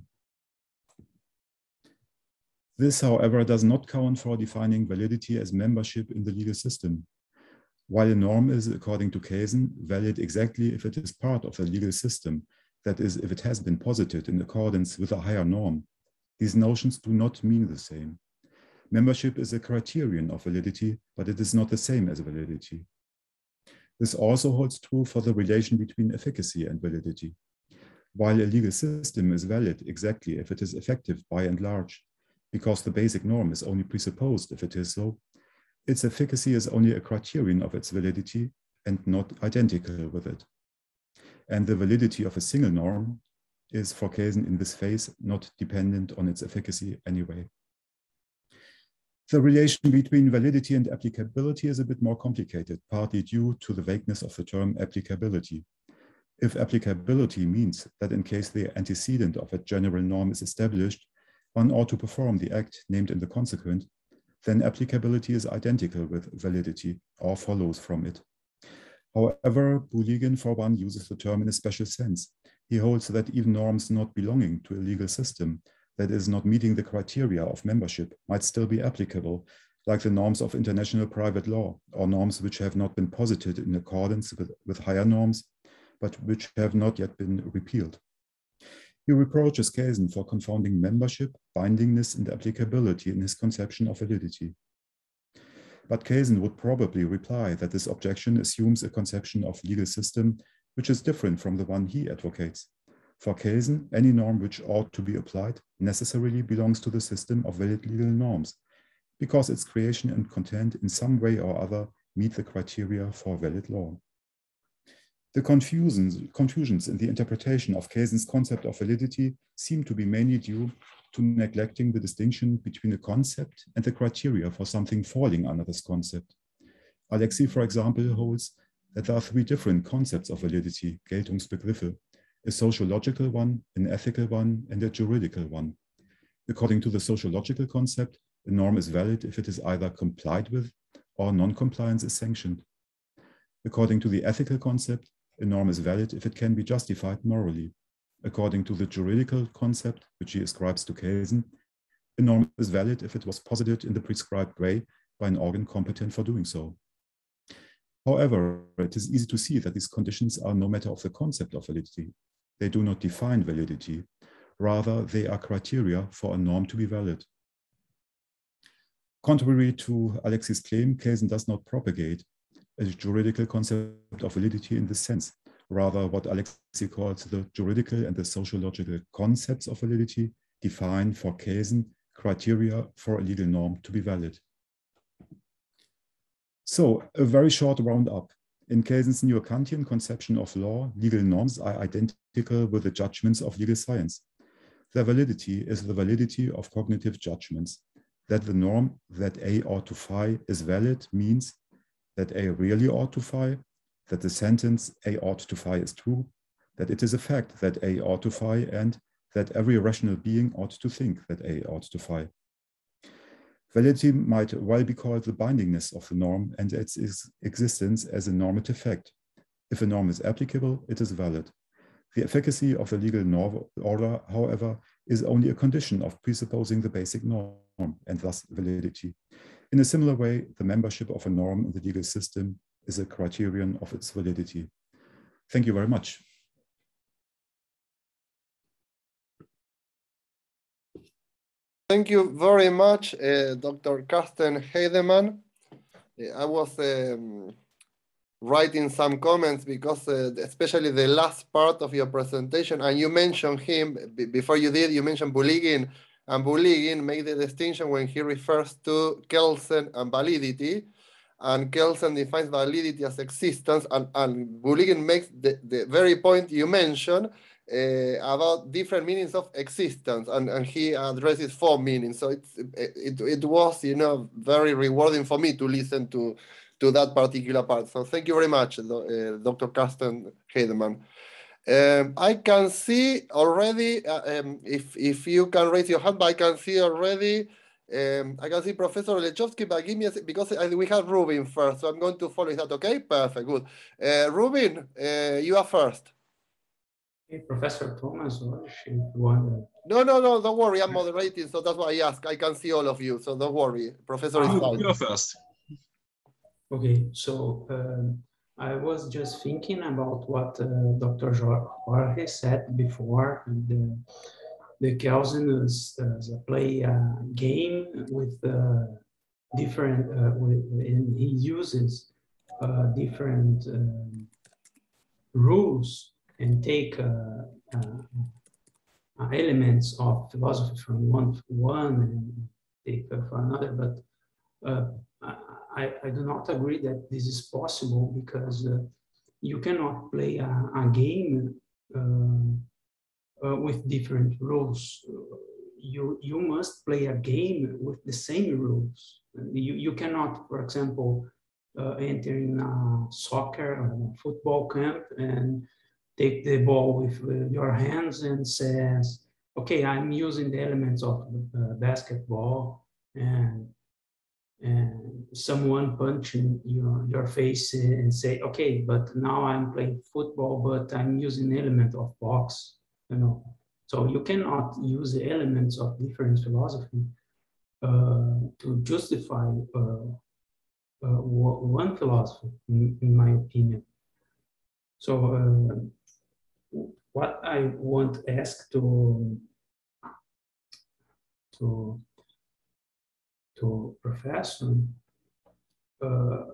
This, however, does not count for defining validity as membership in the legal system. While a norm is, according to Kaysen, valid exactly if it is part of the legal system, that is, if it has been posited in accordance with a higher norm, these notions do not mean the same. Membership is a criterion of validity, but it is not the same as validity. This also holds true for the relation between efficacy and validity. While a legal system is valid exactly if it is effective by and large, because the basic norm is only presupposed if it is so, its efficacy is only a criterion of its validity and not identical with it. And the validity of a single norm is, for Kaysen in this phase, not dependent on its efficacy anyway. The relation between validity and applicability is a bit more complicated, partly due to the vagueness of the term applicability. If applicability means that in case the antecedent of a general norm is established, one ought to perform the act named in the consequent, then applicability is identical with validity or follows from it. However, Bouligin, for one, uses the term in a special sense. He holds that even norms not belonging to a legal system, that is, not meeting the criteria of membership, might still be applicable, like the norms of international private law, or norms which have not been posited in accordance with, with higher norms, but which have not yet been repealed. He reproaches Kaysen for confounding membership, bindingness, and applicability in his conception of validity. But Kaysen would probably reply that this objection assumes a conception of legal system which is different from the one he advocates. For Kaysen, any norm which ought to be applied necessarily belongs to the system of valid legal norms, because its creation and content in some way or other meet the criteria for valid law. The confusions, confusions in the interpretation of Kaysen's concept of validity seem to be mainly due to neglecting the distinction between a concept and the criteria for something falling under this concept. Alexei, for example, holds that there are three different concepts of validity, Geltungsbegriffe, a sociological one, an ethical one, and a juridical one. According to the sociological concept, a norm is valid if it is either complied with or non-compliance is sanctioned. According to the ethical concept, a norm is valid if it can be justified morally. According to the juridical concept, which he ascribes to Kaysen, a norm is valid if it was posited in the prescribed way by an organ competent for doing so. However, it is easy to see that these conditions are no matter of the concept of validity. They do not define validity. Rather, they are criteria for a norm to be valid. Contrary to Alexei's claim, Kaysen does not propagate a juridical concept of validity in this sense. Rather, what Alexei calls the juridical and the sociological concepts of validity define for Kaysen criteria for a legal norm to be valid. So, a very short roundup. In Kaysen's neo-Kantian conception of law, legal norms are identical with the judgments of legal science. Their validity is the validity of cognitive judgments. That the norm that A ought to phi is valid means that A really ought to phi, that the sentence A ought to phi is true, that it is a fact that A ought to phi, and that every rational being ought to think that A ought to phi. Validity might well be called the bindingness of the norm and its existence as a normative fact. If a norm is applicable, it is valid. The efficacy of the legal norm order, however, is only a condition of presupposing the basic norm and thus validity. In a similar way, the membership of a norm in the legal system is a criterion of its validity. Thank you very much. Thank you very much, uh, Doctor Carsten Heidemann. I was um, writing some comments because uh, especially the last part of your presentation, and you mentioned him, before you did, you mentioned Bulygin, and Bulygin made the distinction when he refers to Kelsen and validity, and Kelsen defines validity as existence, and, and Bulygin makes the, the very point you mentioned uh, about different meanings of existence, and, and he addresses four meanings. So it's, it, it was, you know, very rewarding for me to listen to, to that particular part. So thank you very much, uh, Doctor Carsten Heidemann. Um, I can see already, uh, um, if, if you can raise your hand, but I can see already, um, I can see Professor Lechowski, but give me a, because I, we have Rubin first, so I'm going to follow. Is that okay? Perfect, good. Uh, Rubin, uh, you are first. Hey, Professor Thomas, or if you want. No, no, no, don't worry, I'm moderating, so that's why I ask. I can see all of you, so don't worry. Professor is fine. You go first. Okay, so um, I was just thinking about what uh, Doctor Jorge said before. The, the Kelsen is uh, play a game with uh, different, uh, with, and he uses uh, different um, rules and take uh, uh, elements of philosophy from one one and take uh, for another, but uh, I, I do not agree that this is possible, because uh, you cannot play a, a game uh, uh, with different rules. You, you must play a game with the same rules. You, you cannot, for example, uh, enter in a soccer or a football camp and take the ball with uh, your hands and says, okay, I'm using the elements of uh, basketball, and and someone punching your, your face and say, okay, but now I'm playing football, but I'm using element of box, you know. So you cannot use the elements of different philosophy uh, to justify uh, uh, one philosophy, in, in my opinion. So uh, what I want to ask to, to to Professor uh,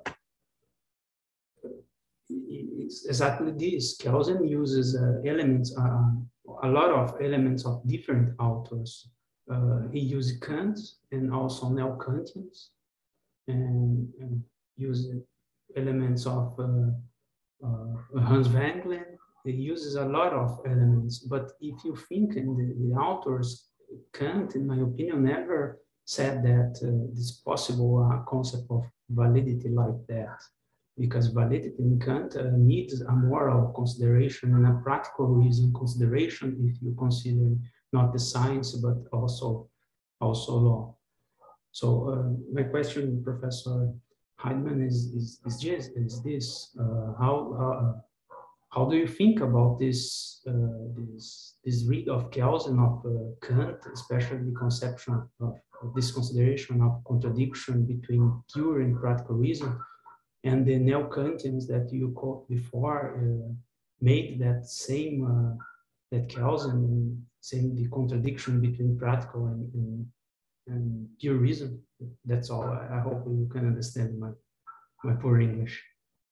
it's exactly this. Kelsen uses uh, elements, uh, a lot of elements of different authors. Uh, he uses Kant and also neo-Kantians, and, and uses elements of uh, uh, Hans Wenglen. He uses a lot of elements, but if you think in the, the authors, Kant, in my opinion, never said that uh, it's possible a concept of validity like that, because validity in Kant uh, needs a moral consideration and a practical reason consideration if you consider not the science but also also law. So uh, my question, Professor Heidemann, is is is just is this: uh, how uh, how do you think about this uh, this this read of Kelsen of uh, Kant, especially the conception of, of this consideration of contradiction between pure and practical reason, and the neo-Kantians that you quote before uh, made that same uh, that Kelsen saying the contradiction between practical and, and, and pure reason? That's all. I, I hope you can understand my my poor English.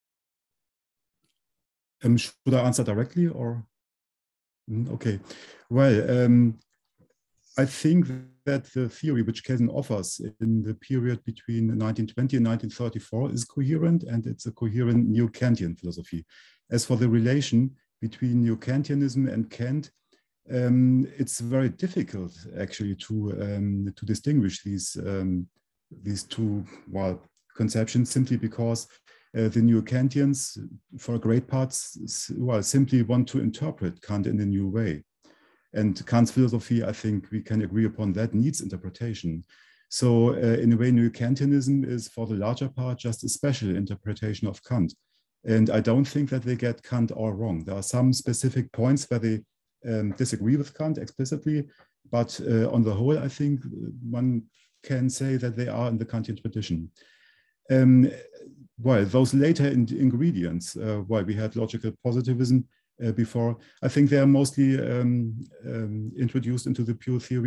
Um, should I answer directly or? Okay, well, um, I think that the theory which Kelsen offers in the period between nineteen twenty and nineteen thirty-four is coherent, and it's a coherent neo-Kantian philosophy. As for the relation between neo-Kantianism and Kant, um, it's very difficult actually to um, to distinguish these um, these two well conceptions, simply because Uh, the neo-Kantians, for a great part, well, simply want to interpret Kant in a new way. And Kant's philosophy, I think we can agree upon that, needs interpretation. So uh, in a way, neo-Kantianism is, for the larger part, just a special interpretation of Kant. And I don't think that they get Kant all wrong. There are some specific points where they um, disagree with Kant explicitly, but uh, on the whole, I think one can say that they are in the Kantian tradition. Um, well, those later in ingredients, uh, well, we had logical positivism uh, before, I think they are mostly um, um, introduced into the pure theory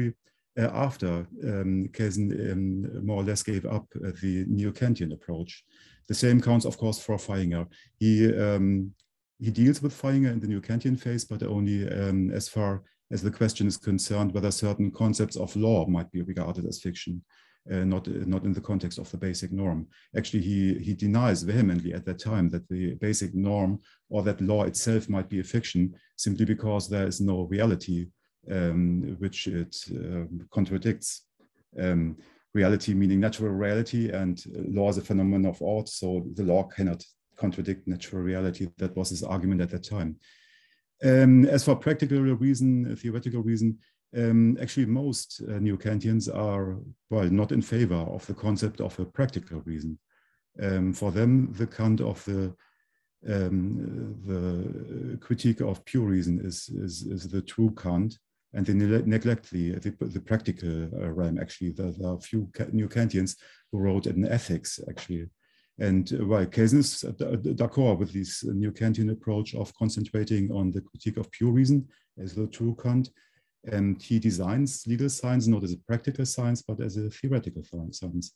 uh, after um, Kelsen um, more or less gave up uh, the Neo-Kantian approach. The same counts, of course, for Feinger. He, um, he deals with Feinger in the Neo-Kantian phase, but only um, as far as the question is concerned whether certain concepts of law might be regarded as fiction. Uh, not, uh, not in the context of the basic norm. Actually, he, he denies vehemently at that time that the basic norm or that law itself might be a fiction, simply because there is no reality um, which it uh, contradicts. Um, reality meaning natural reality, and law is a phenomenon of art, so the law cannot contradict natural reality. That was his argument at that time. Um, as for practical reason, theoretical reason, Um, actually, most uh, Neo-Kantians are, well, not in favor of the concept of a practical reason. Um, for them, the Kant of the, um, the critique of pure reason is, is, is the true Kant, and they ne neglect the, the, the practical uh, realm, actually. There, there are a few Neo-Kantians who wrote in ethics, actually. And uh, well, Kelsen is d'accord with this Neo-Kantian approach of concentrating on the critique of pure reason as the true Kant. And he designs legal science not as a practical science, but as a theoretical science.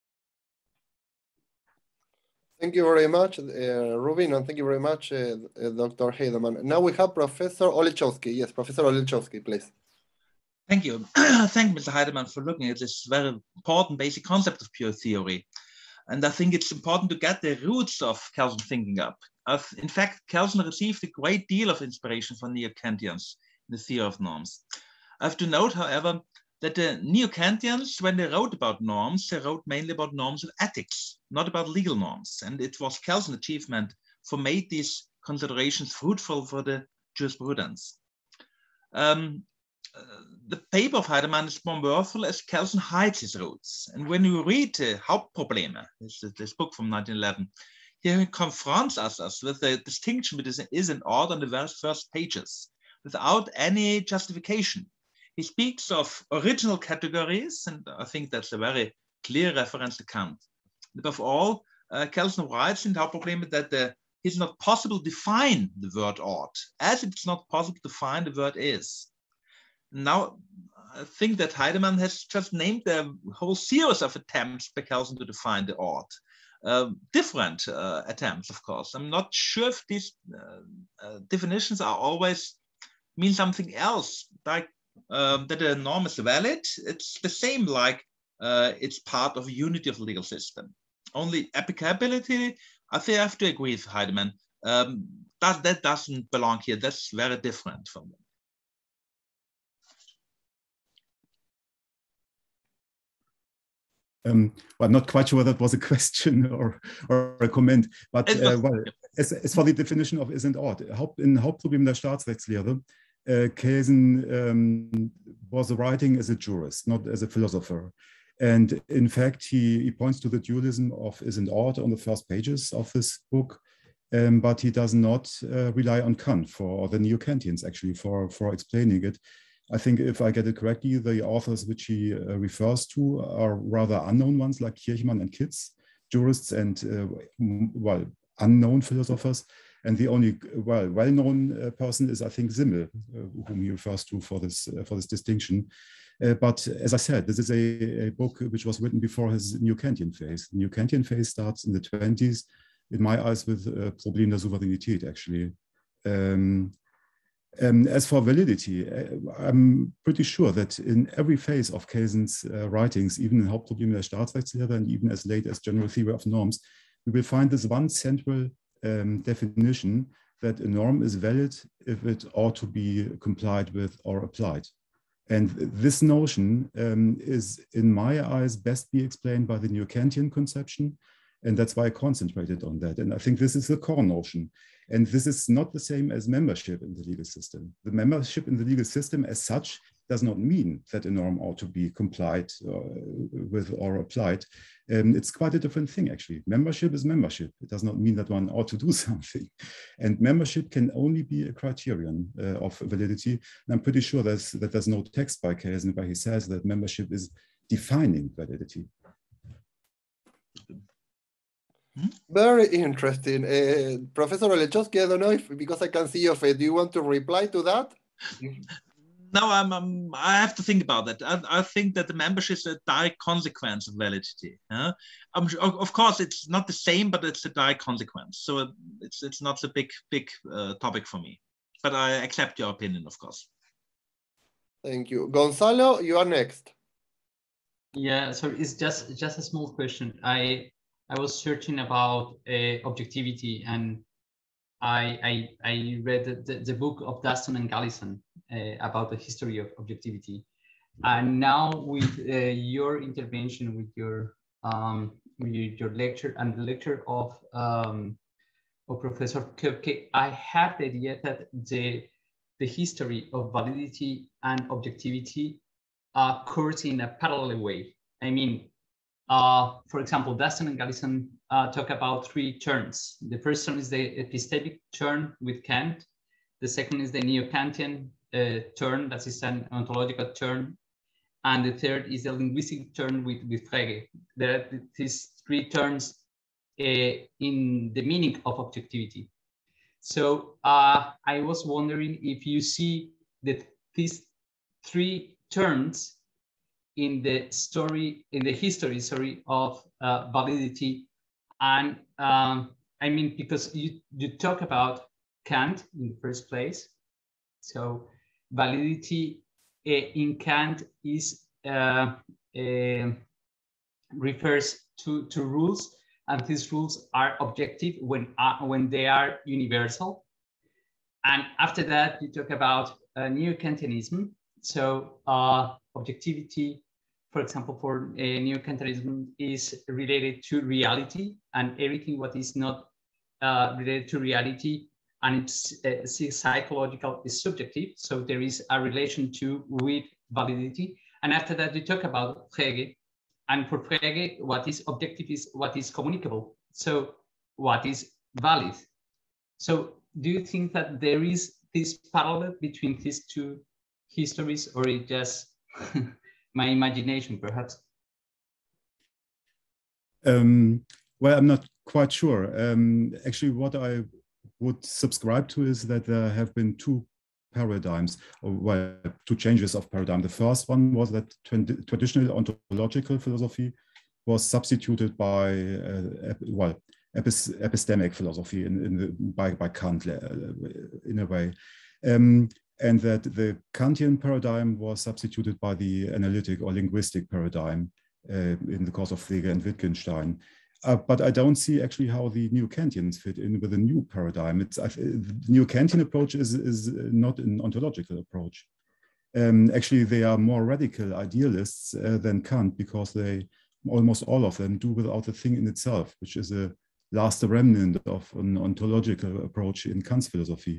Thank you very much, uh, Rubin, and thank you very much, uh, uh, Doctor Heidemann. Now we have Professor Olechowski. Yes, Professor Olechowski, please. Thank you. Thank Mister Heidemann for looking at this very important basic concept of pure theory. And I think it's important to get the roots of Kelsen thinking up. I've, in fact, Kelsen received a great deal of inspiration from Neo-Kantians in the theory of norms. I have to note, however, that the Neo-Kantians, when they wrote about norms, they wrote mainly about norms of ethics, not about legal norms. And it was Kelsen's achievement for made these considerations fruitful for the jurisprudence. Um, uh, the paper of Heidemann is more worthwhile as Kelsen hides his roots. And when you read uh, Hauptprobleme, this, this book from nineteen eleven, here he confronts us, us with the distinction between is and ought on the very first pages, without any justification. He speaks of original categories, and I think that's a very clear reference to Kant. Above all, uh, Kelsen writes in the Hauptprobleme that the, it's not possible to define the word ought, as it's not possible to find the word is. Now, I think that Heidemann has just named a whole series of attempts by Kelsen to define the ought. Uh, different uh, attempts, of course. I'm not sure if these uh, uh, definitions are always mean something else, like um, that a norm is valid. It's the same like uh, it's part of a unity of the legal system. Only applicability, I think I have to agree with Heidemann. Um, that, that doesn't belong here. That's very different from them. Um, well, I'm not quite sure whether that was a question or, or a comment, but uh, well, as, as for the definition of is and ought, in Hauptproblem der Staatsrechtslehre, uh, Kelsen um, was writing as a jurist, not as a philosopher. And in fact, he, he points to the dualism of is and ought on the first pages of this book, um, but he does not uh, rely on Kant for, or the Neo-Kantians actually for, for explaining it. I think if I get it correctly, the authors which he uh, refers to are rather unknown ones like Kirchmann and Kitz, jurists and, uh, well, unknown philosophers. And the only, well, well-known uh, person is, I think, Simmel, uh, whom he refers to for this, uh, for this distinction. Uh, but as I said, this is a, a book which was written before his Neo-Kantian phase. The Neo-Kantian phase starts in the twenties, in my eyes, with uh, Problem der Souveränität, actually. Um, Um, as for validity, I'm pretty sure that in every phase of Kelsen's uh, writings, even in Hauptprobleme der Staatsrechtslehre and even as late as General Theory of Norms, we will find this one central um, definition that a norm is valid if it ought to be complied with or applied. And this notion um, is, in my eyes, best be explained by the Neo-Kantian conception. And that's why I concentrated on that. And I think this is the core notion. And this is not the same as membership in the legal system. The membership in the legal system as such does not mean that a norm ought to be complied uh, with or applied. Um, it's quite a different thing, actually. Membership is membership. It does not mean that one ought to do something. And membership can only be a criterion uh, of validity. And I'm pretty sure there's, that there's no text by Kelsen where he says that membership is defining validity. Very interesting. Uh, Professor Olechowski, I don't know if, because I can see your face, do you want to reply to that? now I'm, I'm I have to think about that. I, I think that the membership is a direct consequence of validity. Yeah? I'm, of course, it's not the same, but it's a direct consequence. So it's it's not a big big uh, topic for me. But I accept your opinion, of course. Thank you, Gonzalo. You are next. Yeah, so it's just just a small question. I I was searching about uh, objectivity, and I I, I read the, the, the book of Dustin and Galison uh, about the history of objectivity, and now with uh, your intervention, with your um, with your lecture and the lecture of um, of Professor Köpke, I have the idea that the the history of validity and objectivity Uh, occurs in a parallel way. I mean, uh, for example, Dustin and Galison uh, talk about three turns. The first turn is the epistemic turn with Kant. The second is the neo-Kantian uh, turn, that is an ontological turn. And the third is the linguistic turn with, with Frege. There are these three turns uh, in the meaning of objectivity. So uh, I was wondering if you see that these three turns in the story, in the history, sorry, of uh, validity. And um, I mean, because you, you talk about Kant in the first place. So validity uh, in Kant is uh, uh, refers to, to rules, and these rules are objective when, uh, when they are universal. And after that, you talk about uh, neo-Kantianism. So uh, objectivity, for example, for uh, neo-Kantianism is related to reality, and everything what is not uh, related to reality and it's uh, psychological is subjective. So there is a relation to with validity. And after that, we talk about Frege. And for Frege, what is objective is what is communicable. So what is valid? So do you think that there is this parallel between these two histories, or it just my imagination, perhaps? Um, well, I'm not quite sure. Um, actually, what I would subscribe to is that there have been two paradigms, or well, two changes of paradigm. The first one was that traditional ontological philosophy was substituted by, uh, well, epis epistemic philosophy in, in the, by, by Kant, uh, in a way. Um, and that the Kantian paradigm was substituted by the analytic or linguistic paradigm uh, in the course of Frege and Wittgenstein. Uh, but I don't see actually how the neo-Kantians fit in with a new paradigm. It's, I, the neo-Kantian approach is, is not an ontological approach. Um, actually, they are more radical idealists uh, than Kant, because they, almost all of them, do without the thing in itself, which is a last remnant of an ontological approach in Kant's philosophy.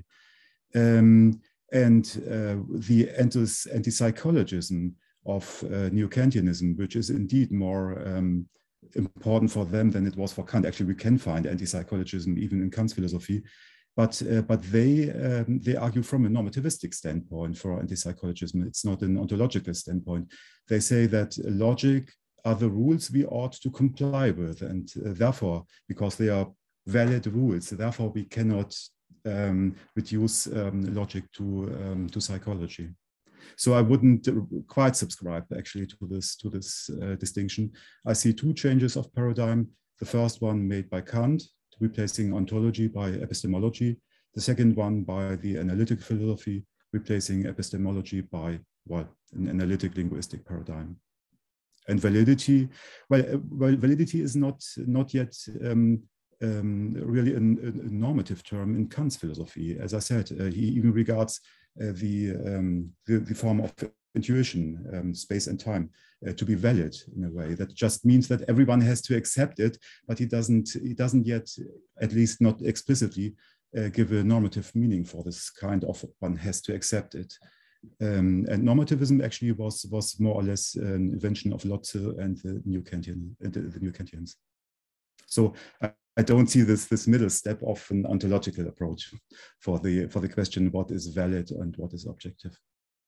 Um, and uh, the anti-psychologism of uh, neo-Kantianism, which is indeed more um, important for them than it was for Kant. Actually, we can find anti-psychologism even in Kant's philosophy, but uh, but they um, they argue from a normativistic standpoint for anti-psychologism. It's not an ontological standpoint. They say that logic are the rules we ought to comply with, and uh, therefore, because they are valid rules, therefore we cannot um, reduce um, logic to um, to psychology. So I wouldn't quite subscribe actually to this to this uh, distinction. I see two changes of paradigm. The first one made by Kant, replacing ontology by epistemology. The second one by the analytic philosophy, replacing epistemology by, well, an analytic linguistic paradigm. And validity, well, well validity is not not yet um, um, really a, a normative term in Kant's philosophy. As I said, uh, he even regards Uh, the, um, the, the form of intuition, um, space and time, uh, to be valid in a way. That just means that everyone has to accept it, but he doesn't, he doesn't yet, at least not explicitly, uh, give a normative meaning for this kind of one has to accept it. Um, and normativism actually was, was more or less an invention of Lotze and the neo-Kantian, uh, the, the neo-Kantians. So I, I don't see this, this middle step of an ontological approach for the, for the question what is valid and what is objective.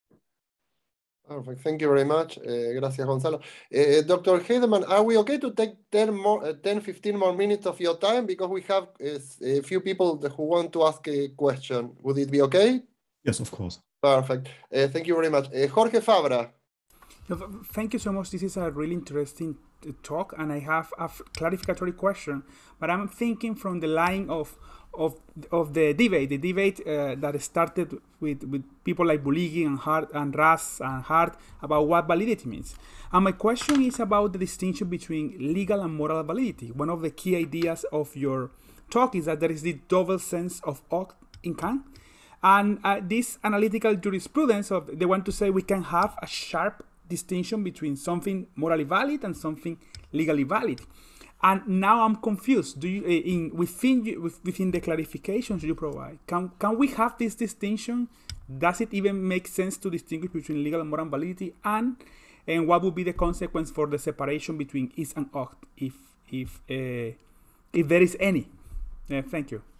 Perfect. Thank you very much. Uh, gracias, Gonzalo. Uh, Doctor Heidemann, are we okay to take ten, more, uh, ten, fifteen more minutes of your time? Because we have uh, a few people who want to ask a question. Would it be okay? Yes, of course. Perfect. Uh, thank you very much. Uh, Jorge Fabra. Thank you so much. This is a really interesting talk, and I have a clarificatory question, but I'm thinking from the line of of of the debate, the debate uh, that started with, with people like Buligi and Hart and Ras and Hart about what validity means. And my question is about the distinction between legal and moral validity. One of the key ideas of your talk is that there is the double sense of ought in Kant. And uh, this analytical jurisprudence of they want to say we can have a sharp distinction between something morally valid and something legally valid. And now I'm confused. Do you in within you, within the clarifications you provide, can can we have this distinction? Does it even make sense to distinguish between legal and moral validity? And and what would be the consequence for the separation between is and ought, if if uh, if there is any? Uh, thank you.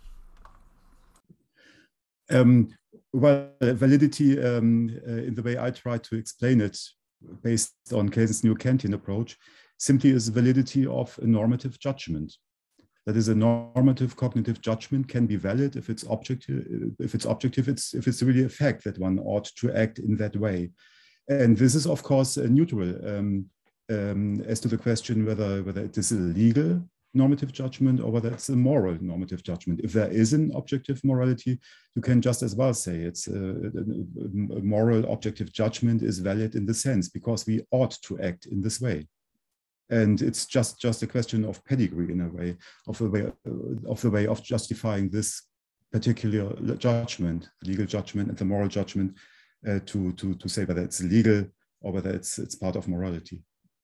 Um, well, validity, um, uh, in the way I try to explain it, based on Kelson's new Kantian approach, simply is validity of a normative judgment. That is, a normative cognitive judgment can be valid if it's objective. If it's objective, it's if it's really a fact that one ought to act in that way. And this is, of course, uh, neutral um, um, as to the question whether whether it is a legal normative judgment or whether it's a moral normative judgment. If there is an objective morality, you can just as well say it's a, a, a moral objective judgment is valid in the sense because we ought to act in this way. And it's just, just a question of pedigree in a way, of the way, of the way of justifying this particular judgment, legal judgment and the moral judgment, uh, to, to, to say whether it's legal or whether it's, it's part of morality.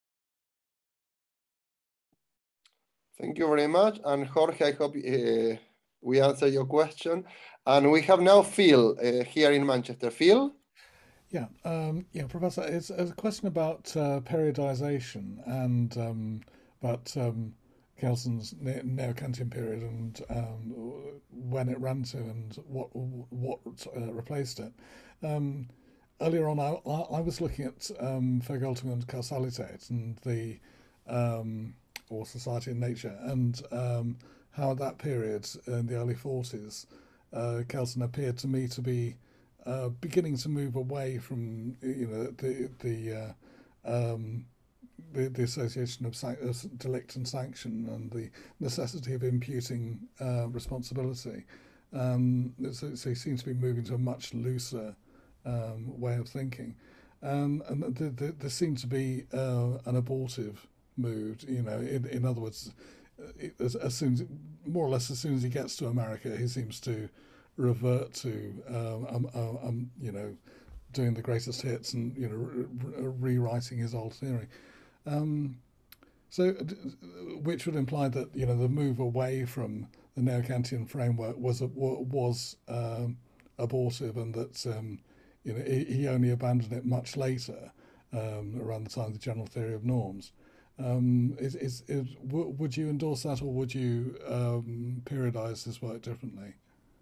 Thank you very much. And Jorge, I hope uh, we answer your question. And we have now Phil uh, here in Manchester. Phil? Yeah, um, yeah, Professor, it's, it's a question about uh, periodization and um, about um, Kelson's neo-Kantian period and um, when it ran to and what what uh, replaced it. Um, earlier on, I, I was looking at um, Vergeltung und Kausalität and the um, or Society and Nature, and um, how at that period in the early forties, uh, Kelson appeared to me to be uh, beginning to move away from, you know, the the uh, um, the, the association of san- uh, delict and sanction and the necessity of imputing uh, responsibility. Um, so, so he seems to be moving to a much looser um, way of thinking, um, and the, the, there seems to be uh, an abortive mood, you know, in, in other words, as, as soon as, more or less as soon as he gets to America, he seems to revert to, um, um, um, um, you know, doing the greatest hits and, you know, re- re- rewriting his old theory. Um, so, which would imply that, you know, the move away from the neo-Kantian framework was was um, abortive, and that, um, you know, he, he only abandoned it much later, um, around the time of the general theory of norms. Um, is, is, is, w- would you endorse that, or would you um, periodize this work differently?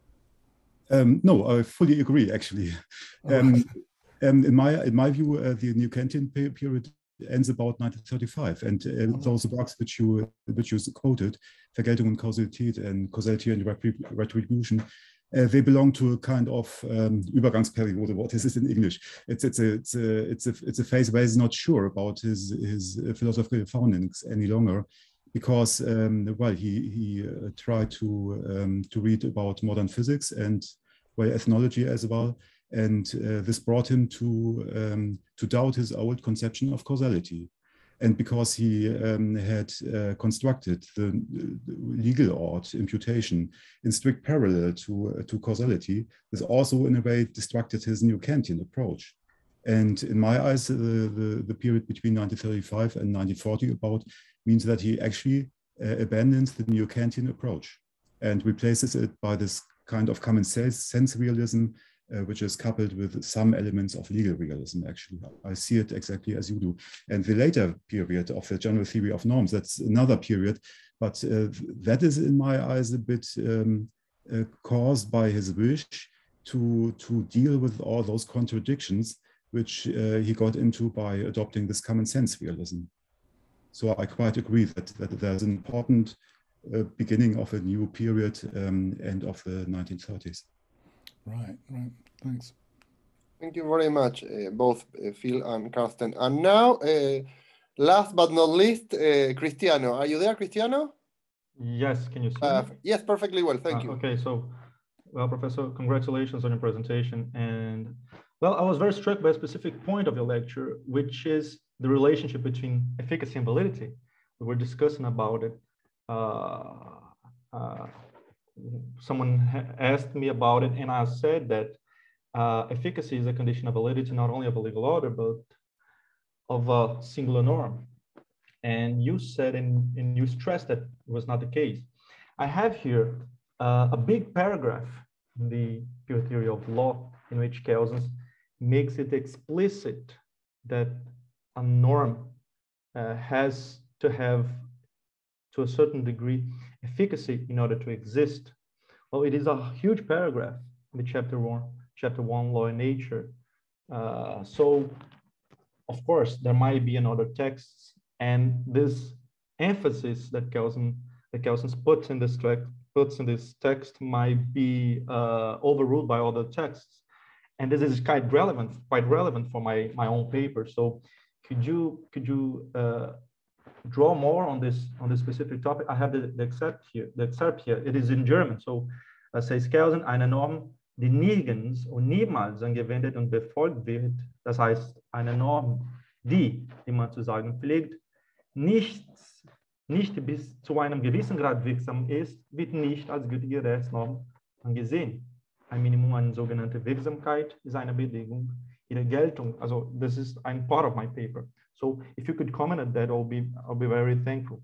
Um, no, I fully agree, actually. Um, right. um, in my in my view, uh, the New Kantian period ends about nineteen thirty-five, and uh, oh. those works which you which you quoted, Vergeltung und Kausalität and Causality and Retribution, Uh, they belong to a kind of um, Übergangsperiode. What is it in English? It's it's a it's a it's a it's a phase where he's not sure about his his philosophical foundings any longer, because um, well he he uh, tried to um, to read about modern physics and well ethnology as well, and uh, this brought him to um, to doubt his old conception of causality. And because he um, had uh, constructed the, the legal ought imputation in strict parallel to, uh, to causality, this also in a way destructed his new Kantian approach. And in my eyes, uh, the, the period between nineteen thirty-five and nineteen forty about means that he actually uh, abandons the new Kantian approach and replaces it by this kind of common sense, sense realism, Uh, which is coupled with some elements of legal realism, actually. I see it exactly as you do. And the later period of the general theory of norms, that's another period, but uh, that is, in my eyes, a bit um, uh, caused by his wish to, to deal with all those contradictions which uh, he got into by adopting this common sense realism. So I quite agree that, that there's an important uh, beginning of a new period, um, end of the nineteen thirties. Right, right. Thanks. Thank you very much, uh, both uh, Phil and Carsten. And now, uh, last but not least, uh, Cristiano. Are you there, Cristiano? Yes, can you see Uh, me? yes, perfectly well, thank uh, you. Okay, so, well, Professor, congratulations on your presentation. And, well, I was very struck by a specific point of your lecture, which is the relationship between efficacy and validity. We were discussing about it. Uh, uh, someone asked me about it, and I said that uh, efficacy is a condition of validity, not only of a legal order, but of a singular norm. And you said, and, and you stressed that was not the case. I have here uh, a big paragraph in the pure theory of law in which Kelsen makes it explicit that a norm uh, has to have, to a certain degree, efficacy in order to exist. Well, it is a huge paragraph in the chapter one, chapter one, law and nature. Uh, so, of course, there might be another texts, and this emphasis that Kelsen that Kelsen puts in this text puts in this text might be uh, overruled by other texts, and this is quite relevant, quite relevant for my my own paper. So, could you could you uh, draw more on this on this specific topic? I have the, the excerpt here. The excerpt here. It is in German. So, uh, says Kelsen, eine Norm, die nirgends und niemals angewendet und befolgt wird. Das heißt, eine Norm, die, wie man zu sagen pflegt, nichts, nicht bis zu einem gewissen Grad wirksam ist, wird nicht als gültige Rechtsnorm angesehen. Ein Minimum an sogenannte Wirksamkeit ist eine Bedingung ihrer Geltung. Also, this is ein part of my paper. So, if you could comment on that, I'll be, I'll be very thankful.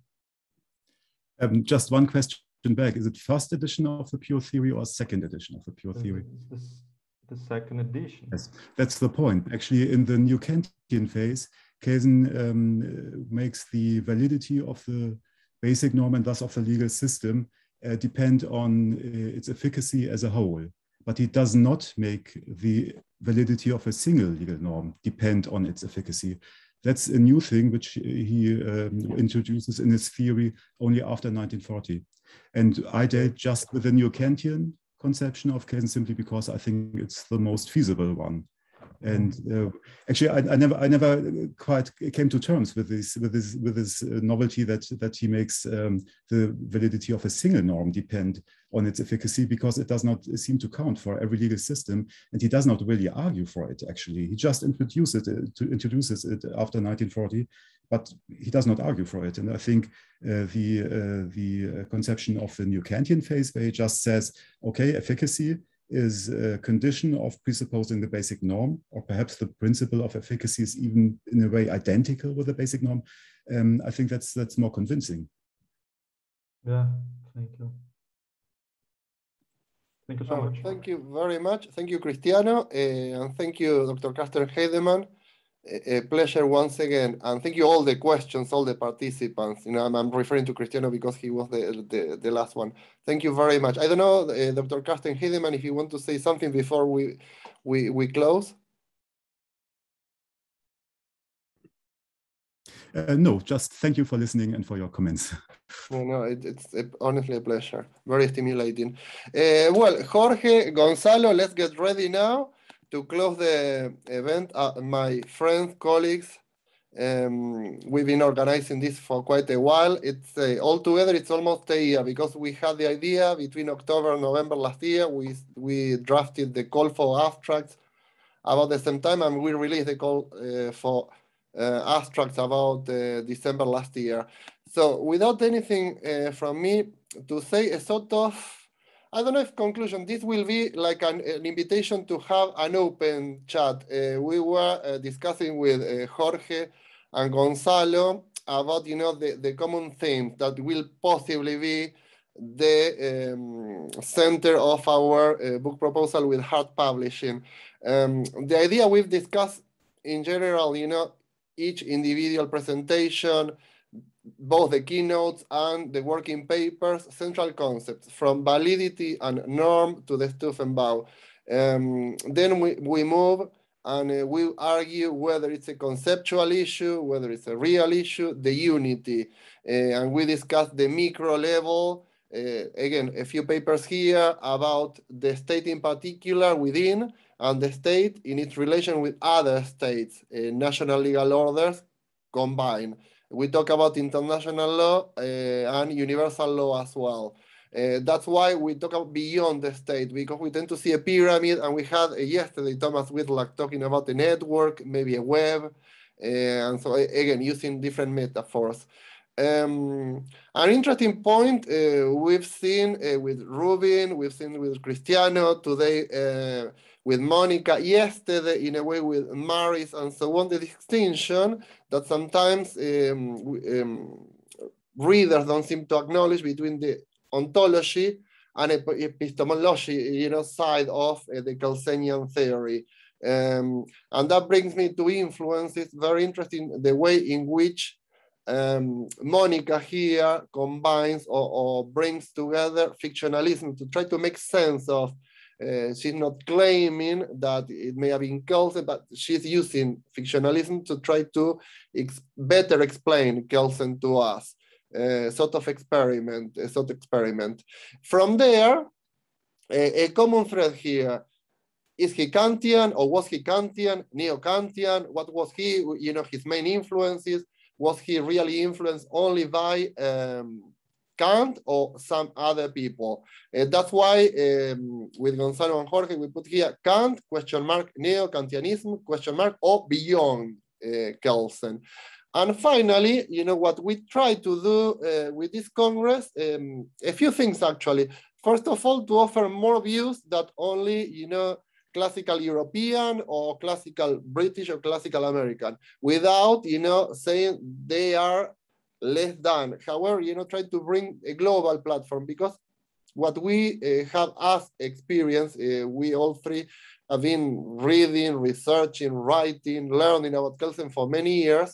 Um, just one question back. Is it first edition of the pure theory or second edition of the pure theory? It's the second edition. Yes, that's the point. Actually, in the new Kantian phase, Kelsen um, makes the validity of the basic norm and thus of the legal system uh, depend on uh, its efficacy as a whole. But he does not make the validity of a single legal norm depend on its efficacy. That's a new thing which he um, introduces in his theory only after nineteen forty. And I dealt just with the new Kantian conception of Kelsen simply because I think it's the most feasible one. And uh, actually, I, I never, I never quite came to terms with this, with this, with this uh, novelty that that he makes um, the validity of a single norm depend on its efficacy, because it does not seem to count for every legal system, and he does not really argue for it. Actually, he just introduces it to introduces it after nineteen forty, but he does not argue for it. And I think uh, the uh, the conception of the new Kantian phase, where he just says, okay, efficacy is a condition of presupposing the basic norm, or perhaps the principle of efficacy is even in a way identical with the basic norm. Um, I think that's that's more convincing. Yeah, thank you. Thank you so Oh, much. thank you very much. Thank you, Cristiano, uh, and thank you, Doctor Carsten Heidemann. A pleasure once again, and thank you all the questions, all the participants. You know, I'm, I'm referring to Cristiano because he was the, the the last one. Thank you very much. I don't know, uh, Doctor Carsten Heidemann, if you want to say something before we we we close. Uh, no, just thank you for listening and for your comments. No, no, it, it's a, honestly a pleasure. Very stimulating. Uh, well, Jorge, Gonzalo, let's get ready now to close the event. Uh, my friends, colleagues, um, we've been organizing this for quite a while. It's uh, altogether, it's almost a year, because we had the idea between October and November last year. We, we drafted the call for abstracts about the same time, and we released the call uh, for uh, abstracts about uh, December last year. So without anything uh, from me to say, a sort of, I don't know if conclusion, this will be like an, an invitation to have an open chat. Uh, we were uh, discussing with uh, Jorge and Gonzalo about, you know, the, the common themes that will possibly be the um, center of our uh, book proposal with hard publishing. Um, the idea we've discussed in general, you know, each individual presentation, both the keynotes and the working papers, central concepts from validity and norm to the Stufenbau. Um, then we, we move and uh, we argue whether it's a conceptual issue, whether it's a real issue, the unity. Uh, and we discuss the micro level Uh, again, a few papers here about the state in particular within, and the state in its relation with other states, uh, national legal orders combined. We talk about international law uh, and universal law as well. Uh, that's why we talk about beyond the state, because we tend to see a pyramid, and we had uh, yesterday Thomas Whitlock talking about a network, maybe a web, uh, and so again, using different metaphors. Um, an interesting point uh, we've seen uh, with Rubin, we've seen with Cristiano, today uh, with Monica, yesterday in a way with Maris, and so on, the distinction that sometimes um, um, readers don't seem to acknowledge between the ontology and epistemology, you know, side of uh, the Kelsenian theory. Um, and that brings me to influences. Very interesting the way in which Um, Monica here combines or, or brings together fictionalism to try to make sense of, uh, she's not claiming that it may have been Kelsen, but she's using fictionalism to try to ex better explain Kelsen to us, uh, sort of experiment, a sort of experiment. From there, a, a common thread here, is he Kantian or was he Kantian, Neo-Kantian? What was he, you know, his main influences? Was he really influenced only by um, Kant or some other people? Uh, that's why um, with Gonzalo and Jorge, we put here Kant, question mark, Neo-Kantianism, question mark, or beyond uh, Kelsen. And finally, you know, what we try to do uh, with this Congress, um, a few things actually. First of all, to offer more views that only, you know, classical European or classical British or classical American, without, you know, saying they are less than. However, you know, try to bring a global platform, because what we uh, have as experience, uh, we all three have been reading, researching, writing, learning about Kelsen for many years.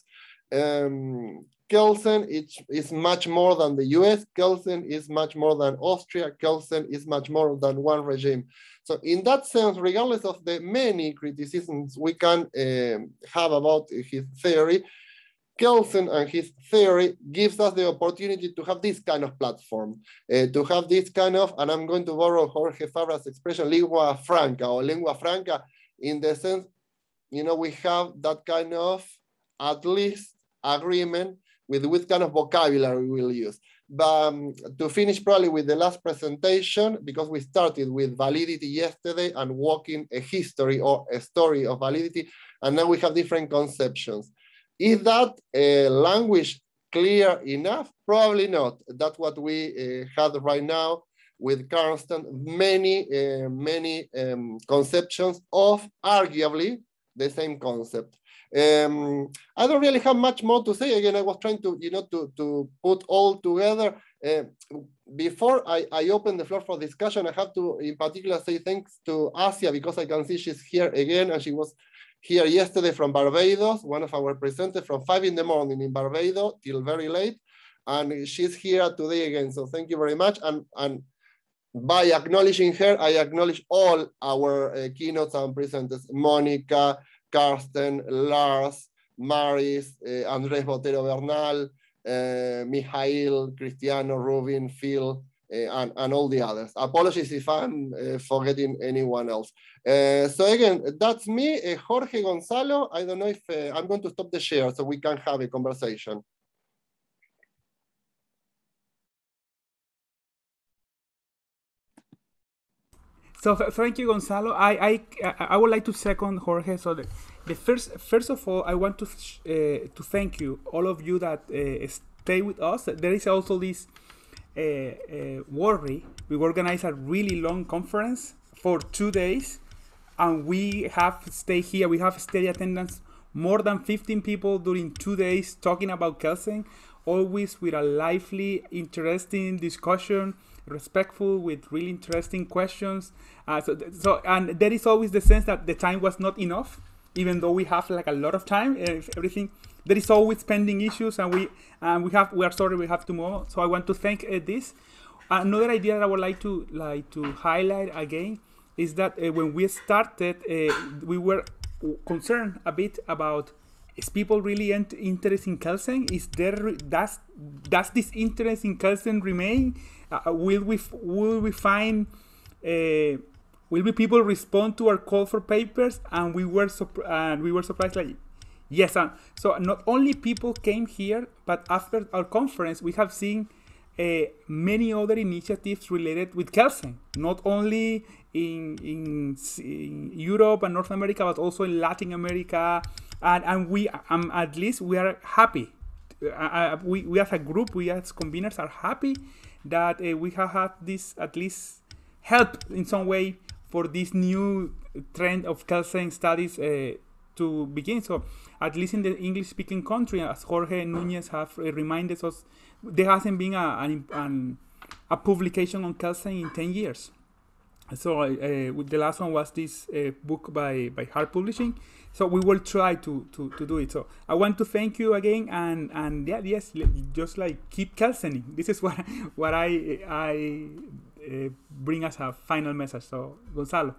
Um, Kelsen is, is much more than the U S. Kelsen is much more than Austria. Kelsen is much more than one regime. So in that sense, regardless of the many criticisms we can um, have about his theory, Kelsen and his theory gives us the opportunity to have this kind of platform, uh, to have this kind of, and I'm going to borrow Jorge Fabra's expression, lingua franca or lingua franca, in the sense, you know, we have that kind of, at least, agreement with what kind of vocabulary we will use. But um, to finish probably with the last presentation, because we started with validity yesterday and walking a history or a story of validity, and now we have different conceptions. Is that uh, language clear enough? Probably not. That's what we uh, had right now with Karsten, many, uh, many um, conceptions of arguably the same concept. Um, I don't really have much more to say. Again, I was trying to, you know, to, to put all together. Uh, before I, I open the floor for discussion, I have to, in particular, say thanks to Asia, because I can see she's here again, and she was here yesterday from Barbados, one of our presenters from five in the morning in Barbados till very late, and she's here today again. So thank you very much. And, and by acknowledging her, I acknowledge all our uh, keynotes and presenters, Monica, Karsten, Lars, Maris, uh, Andres Botero Bernal, uh, Mijail, Cristiano, Rubin, Phil, uh, and, and all the others. Apologies if I'm uh, forgetting anyone else. Uh, so again, that's me, uh, Jorge Gonzalo. I don't know if uh, I'm going to stop the share so we can have a conversation. So thank you, Gonzalo. I, I I would like to second Jorge. So the, the first first of all, I want to uh, to thank you, all of you that uh, stay with us. There is also this uh, uh, worry. We organized a really long conference for two days, and we have stayed here. We have steady attendance, more than fifteen people during two days talking about Kelsen, always with a lively, interesting discussion, respectful, with really interesting questions. Uh, so, so, and there is always the sense that the time was not enough, even though we have like a lot of time. Uh, everything there is always pending issues, and we and we have we are sorry we have to move. So I want to thank uh, this. Another idea that I would like to like to highlight again is that uh, when we started, uh, we were concerned a bit about is people really ent- interested in Kelsen? Is there does does this interest in Kelsen remain? Uh, will we will we find uh, will we people respond to our call for papers? And we were surp- and we were surprised, like yes. Uh, so not only people came here, but after our conference, we have seen uh, many other initiatives related with Kelsen, not only in, in in Europe and North America, but also in Latin America. And, and we, um, at least we are happy. Uh, we, we as a group, we as conveners are happy that uh, we have had this at least help in some way for this new trend of Kelsen studies uh, to begin. So at least in the English-speaking country, as Jorge Nunez have uh, reminded us, there hasn't been a, an, an, a publication on Kelsen in ten years. So uh, the last one was this uh, book by, by Hart Publishing. So we will try to, to, to do it. So I want to thank you again, and, and yeah, yes, just like keep Kelsening. This is what what I I uh, bring as a final message. So Gonzalo.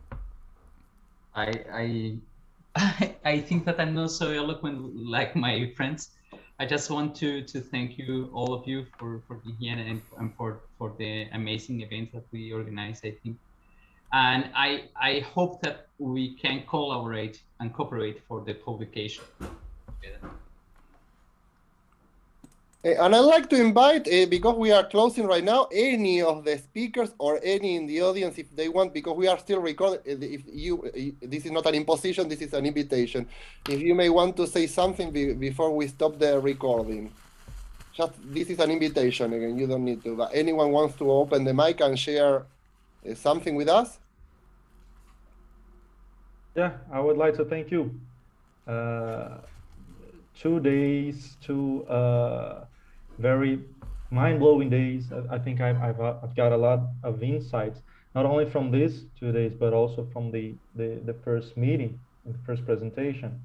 I I I think that I'm not so eloquent like my friends. I just want to to thank you, all of you, for for being here and, and for for the amazing event that we organize, I think. And I, I hope that we can collaborate and cooperate for the publication. And I'd like to invite, uh, because we are closing right now, any of the speakers or any in the audience, if they want, because we are still recording. If you, this is not an imposition, this is an invitation. If you may want to say something be, before we stop the recording. Just, this is an invitation again, you don't need to, but anyone wants to open the mic and share uh, something with us? Yeah, I would like to thank you. Uh, two days, two uh, very mind-blowing days. I, I think I've, I've, I've got a lot of insights, not only from these two days, but also from the, the, the first meeting, the first presentation.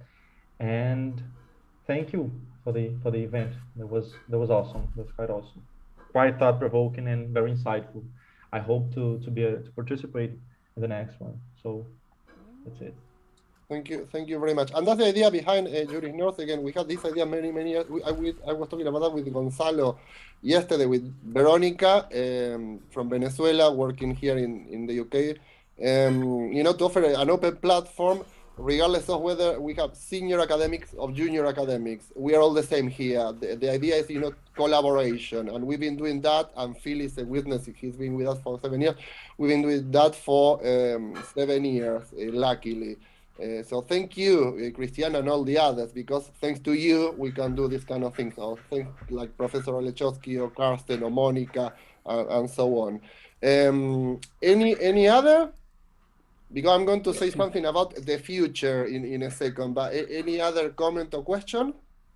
And thank you for the for the event. That was that was awesome. That was quite awesome, quite thought-provoking and very insightful. I hope to to be able to participate in the next one. So that's it. Thank you, thank you very much. And that's the idea behind uh, Juris North. Again, we had this idea many, many years. We, I, we, I was talking about that with Gonzalo yesterday, with Veronica um, from Venezuela, working here in, in the U K. Um, you know, to offer an open platform, regardless of whether we have senior academics or junior academics. We are all the same here. The, the idea is, you know, collaboration. And we've been doing that, and Phil is a witness. He's been with us for seven years. We've been doing that for um, seven years, uh, luckily. Uh, so thank you, uh, Christiana, and all the others, because thanks to you, we can do this kind of things. So thanks, like Professor Olechowski or Karsten or Monica, uh, and so on. Um, any any other? Because I'm going to say something about the future in, in a second, but a, any other comment or question?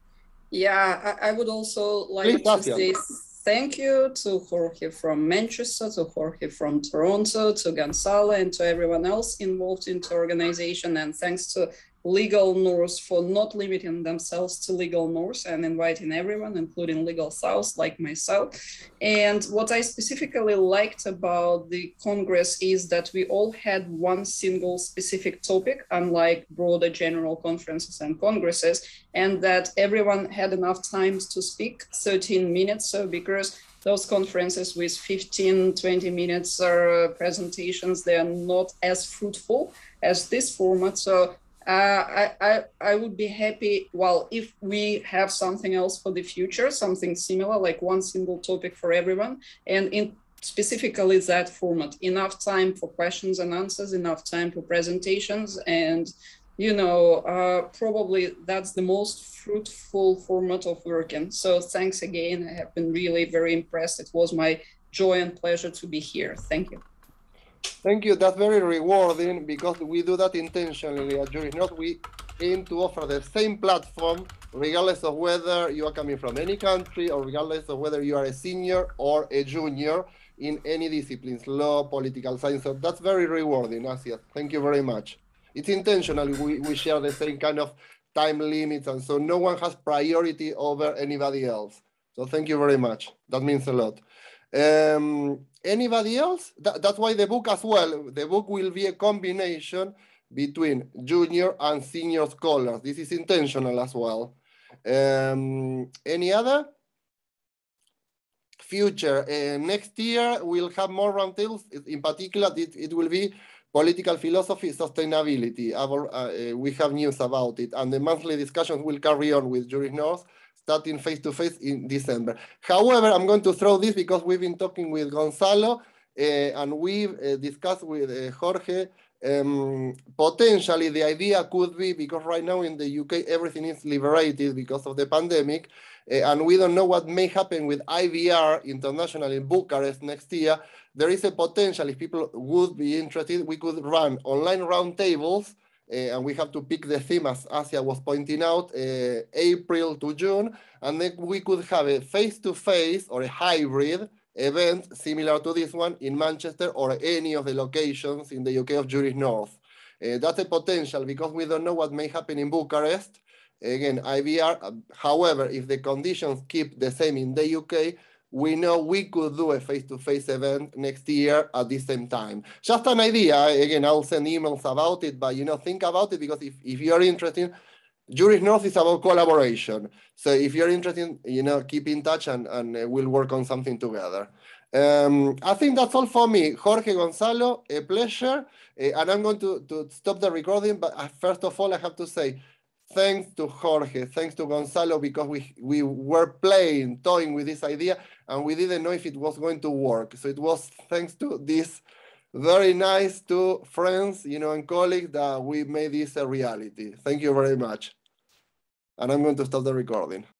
Yeah, I, I would also like Please, to Asia. say thank you to Jorge from Manchester, to Jorge from Toronto, to Gonzalo, and to everyone else involved in the organization. And thanks to Legal North for not limiting themselves to Legal North and inviting everyone, including Legal South, like myself. And what I specifically liked about the Congress is that we all had one single specific topic, unlike broader general conferences and congresses, and that everyone had enough time to speak, thirteen minutes. So because those conferences with fifteen, twenty minutes uh, presentations, they are not as fruitful as this format. So Uh, I, I, I would be happy, well, if we have something else for the future, something similar, like one single topic for everyone, and in specifically that format, enough time for questions and answers, enough time for presentations, and, you know, uh, probably that's the most fruitful format of working. So thanks again. I have been really very impressed. It was my joy and pleasure to be here. Thank you. Thank you. That's very rewarding, because we do that intentionally at Juris North. We aim to offer the same platform, regardless of whether you are coming from any country or regardless of whether you are a senior or a junior in any disciplines, law, political science. So that's very rewarding, Asia. Thank you very much. It's intentional. We, we share the same kind of time limits, and so no one has priority over anybody else. So thank you very much. That means a lot. Um, anybody else? That, that's why the book as well. The book will be a combination between junior and senior scholars. This is intentional as well. Um, any other? Future, uh, next year we'll have more roundtables. In particular, it, it will be political philosophy, sustainability. Our, uh, we have news about it, and the monthly discussions will carry on with JurisNorth, starting face-to-face in December. However, I'm going to throw this because we've been talking with Gonzalo, uh, and we've uh, discussed with uh, Jorge. Um, potentially, the idea could be, because right now in the U K, everything is liberated because of the pandemic, uh, and we don't know what may happen with I V R International in Bucharest next year. There is a potential, if people would be interested, we could run online roundtables, uh, and we have to pick the theme, as Asia was pointing out, uh, April to June, and then we could have a face-to-face or a hybrid event similar to this one in Manchester or any of the locations in the U K of JurisNorth. Uh, that's a potential because we don't know what may happen in Bucharest. Again, I V R, uh, however, if the conditions keep the same in the U K, we know we could do a face-to-face event next year at the same time. Just an idea. Again, I'll send emails about it, but you know, think about it, because if, if you're interested, JurisNorth is about collaboration. So if you're interested, you know, keep in touch, and, and uh, we'll work on something together. Um, I think that's all for me. Jorge, Gonzalo, a pleasure. Uh, and I'm going to, to stop the recording, but uh, first of all, I have to say, thanks to Jorge, thanks to Gonzalo, because we, we were playing, toying with this idea, and we didn't know if it was going to work. So it was thanks to these very nice two friends, you know, and colleagues that we made this a reality. Thank you very much. And I'm going to stop the recording.